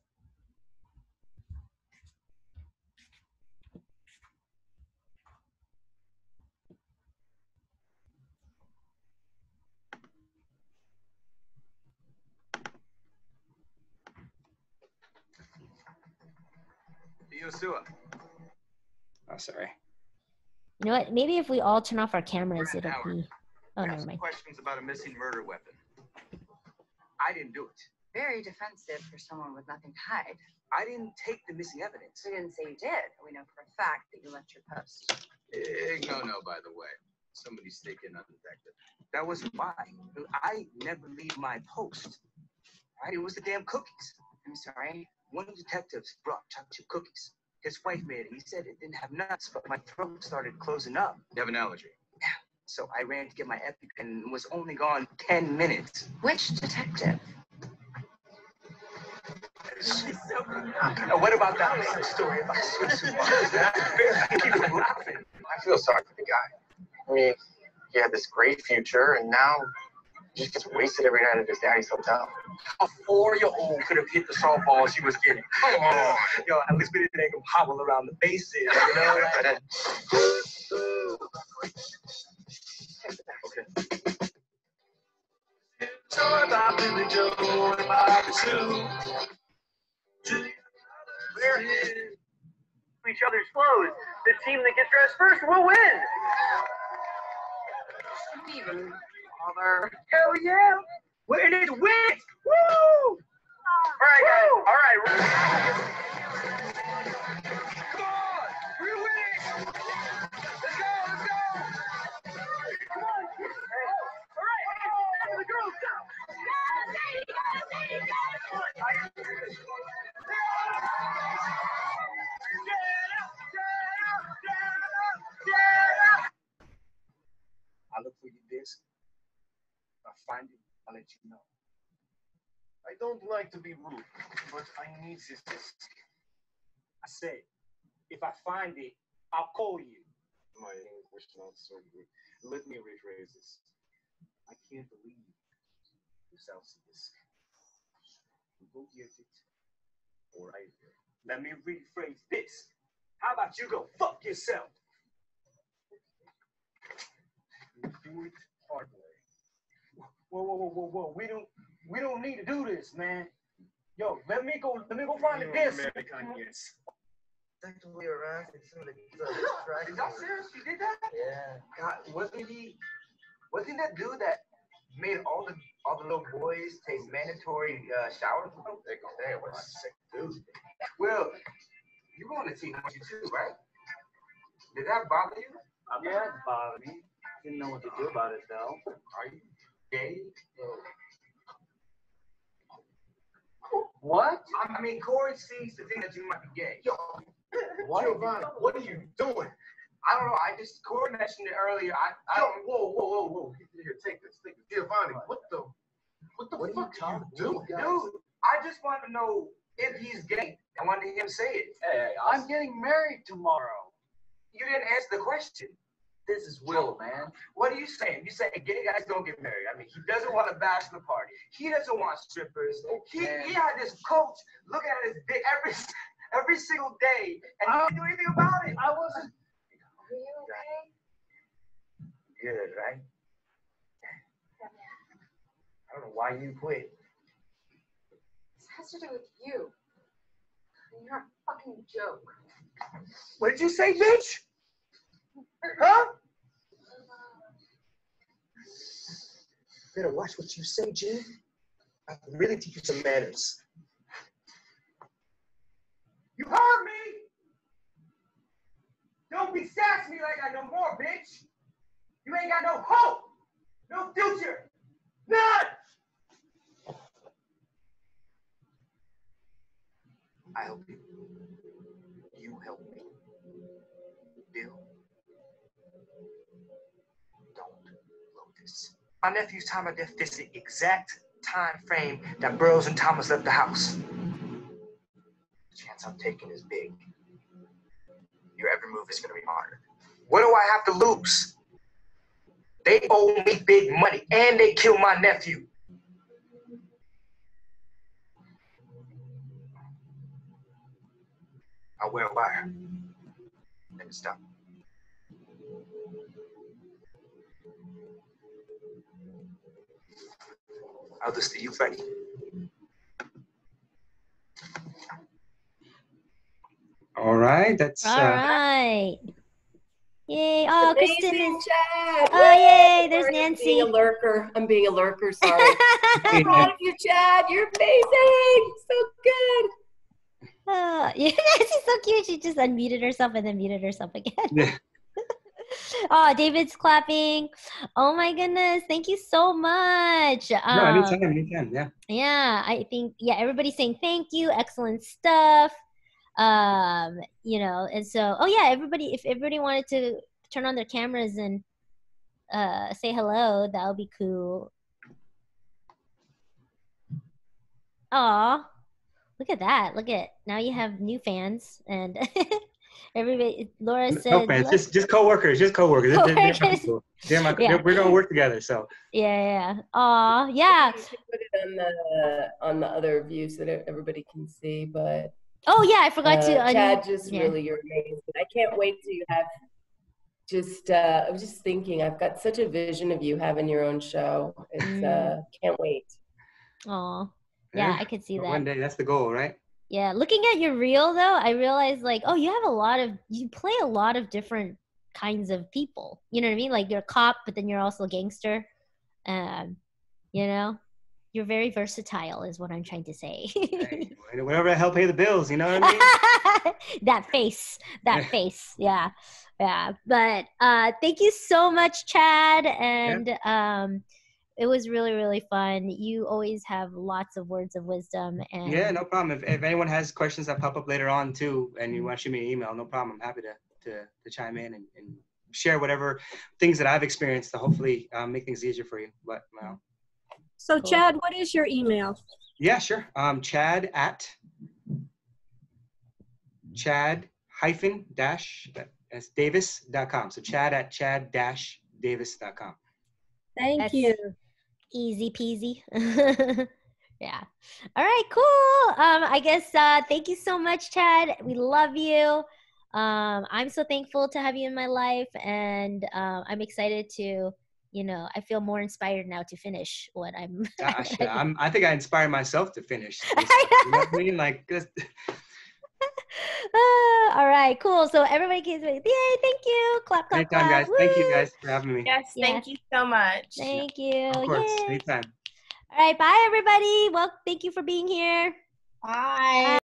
B: Oh, sorry.
A: You know what? Maybe if we all turn off our cameras, it'll be. Oh, never mind.
G: Questions about a missing murder weapon. I didn't do it.
H: Very defensive for someone with nothing to hide.
G: I didn't take the missing evidence.
H: We didn't say you did. We know for a fact that you left your post.
G: No, by the way. Somebody stick in undetected. That wasn't mine. I never leave my post. Right? It was the damn cookies.
H: I'm sorry.
G: One of the detectives brought Chuck 2 cookies. His wife made it. He said it didn't have nuts, but my throat started closing up. You have an allergy? Yeah. So I ran to get my EpiPen and was only gone 10 minutes.
H: Which detective?
G: Now, what about that story about Swiss I keep from laughing.
I: I feel sorry for the guy. I mean, he had this great future, and now he just gets wasted every night at his daddy's hotel.
G: A 4-year-old could have hit the softball she was getting. Come on. Yo, at least we didn't make him hobble around the bases, you know? Okay. So about Billy Joe and Bobby Sue. Where is each other's clothes? The team that gets dressed first will win.
H: Even bother.
G: Hell yeah! Win it, win! Woo! All right, guys. All right. look for your disc. If I find it, I'll let you know.
I: I don't like to be rude, but I need this disc.
G: I said, if I find it, I'll call you.
I: My English not so good. Let me rephrase this. I can't believe you sell this. You go get it, or I will.
G: Let me rephrase this. How about you go fuck yourself?
I: You do it hard way.
G: Whoa. We don't need to do this, man. Yo, let me go find the disc.
I: American, yes.
G: Actually around some of the Is that serious? You did that? Yeah. God, wasn't that dude that made all the little boys take mandatory showers?
I: That was sick, dude.
G: Well, you were on the team, weren't you too, right? Did that bother you?
J: Yeah, it bothered me. Didn't know what to do about it though.
G: Are you gay?
J: What?
G: I mean, Corey seems to think that you might be gay.
I: Yo, Giovanni, what are you doing?
G: I don't know. Corey mentioned it earlier. I
I: Yo,
G: don't.
I: whoa. Here, take this. Giovanni, what the fuck are you doing?
G: Dude, I just want to know if he's gay. I wanted him to say it.
J: Hey, I'm getting married tomorrow.
G: You didn't answer the question.
J: This is Will, man.
G: What are you saying? You say gay guys don't get married. I mean, he doesn't want a bachelor party. He doesn't want strippers. He had this coach looking at his dick every single day, and he didn't do anything about it.
J: I wasn't.
H: Are you okay?
G: Good, right? I don't know why you quit.
H: This has to do with you. You're a fucking joke.
G: What did you say, bitch? Huh? Better watch what you say, Jim. I can really teach you some manners. You heard me? Don't be sassy me like I know more, bitch. You ain't got no hope, no future, none. I help you. You help me. Deal? Don't blow this. My nephew's time of death fits the exact time frame that Burroughs and Thomas left the house. The chance I'm taking is big. Your every move is gonna be monitored. What do I have to lose? They owe me big money, and they killed my nephew. I'll wear a wire. Let me stop. I'll just see you ready.
B: All right, that's
A: All right. Yay. Oh, Kristen
K: Amazing,
A: is.
K: Chad.
A: Oh, yay. There's
K: Sorry,
A: Nancy.
K: I'm being a lurker. Sorry. I'm proud of you, Chad. You're amazing. So good.
A: Yeah, she's so cute. She just unmuted herself and then muted herself again.
B: Yeah.
A: Oh, David's clapping. Oh my goodness. Thank you so much.
B: No, anytime, yeah.
A: Yeah, I think, everybody's saying thank you. Excellent stuff. And so, if everybody wanted to turn on their cameras and say hello, that would be cool. Aw, look at that. Now you have new fans and everybody. Laura said,
B: no fans, just co-workers. We're gonna work together. So
A: yeah. Aw, yeah.
K: You should put it on the other views so that everybody can see. But
A: oh yeah, I forgot to.
K: Chad, really, you're amazing. I can't wait till you have. I was just thinking, I've got such a vision of you having your own show. It's can't wait.
A: Aw, yeah, I could see that.
B: One day, that's the goal, right?
A: Yeah, looking at your reel though, I realized you play a lot of different kinds of people. You know what I mean? Like you're a cop, but then you're also a gangster. You're very versatile is what I'm trying to say.
B: Hey, whatever to help pay the bills, you know what I mean?
A: that face, yeah. But thank you so much, Chad, and it was really, really fun. You always have lots of words of wisdom. And
B: yeah, no problem. If anyone has questions that pop up later on too, and you want to shoot me an email, no problem. I'm happy to chime in and share whatever things that I've experienced to hopefully make things easier for you. But
L: So Chad, what is your email?
B: yeah, sure. Chad at Davis.com. So Chad at Chad-Davis.com.
L: Thank you.
A: Easy peasy. Yeah. All right, cool. I guess thank you so much, Chad. We love you. I'm so thankful to have you in my life, and I'm excited to, I feel more inspired now to finish what I'm.
B: I think I inspired myself to finish. You know what I mean? Like,
A: all right, cool. So everybody can say, yay, thank you. Clap, clap,
B: anytime,
A: clap.
B: guys. Thank you guys for having me.
K: Yes, thank you so much.
A: Thank you.
B: Of course,
A: Yay.
B: anytime.
A: All right, bye everybody. Well, thank you for being here.
K: Bye.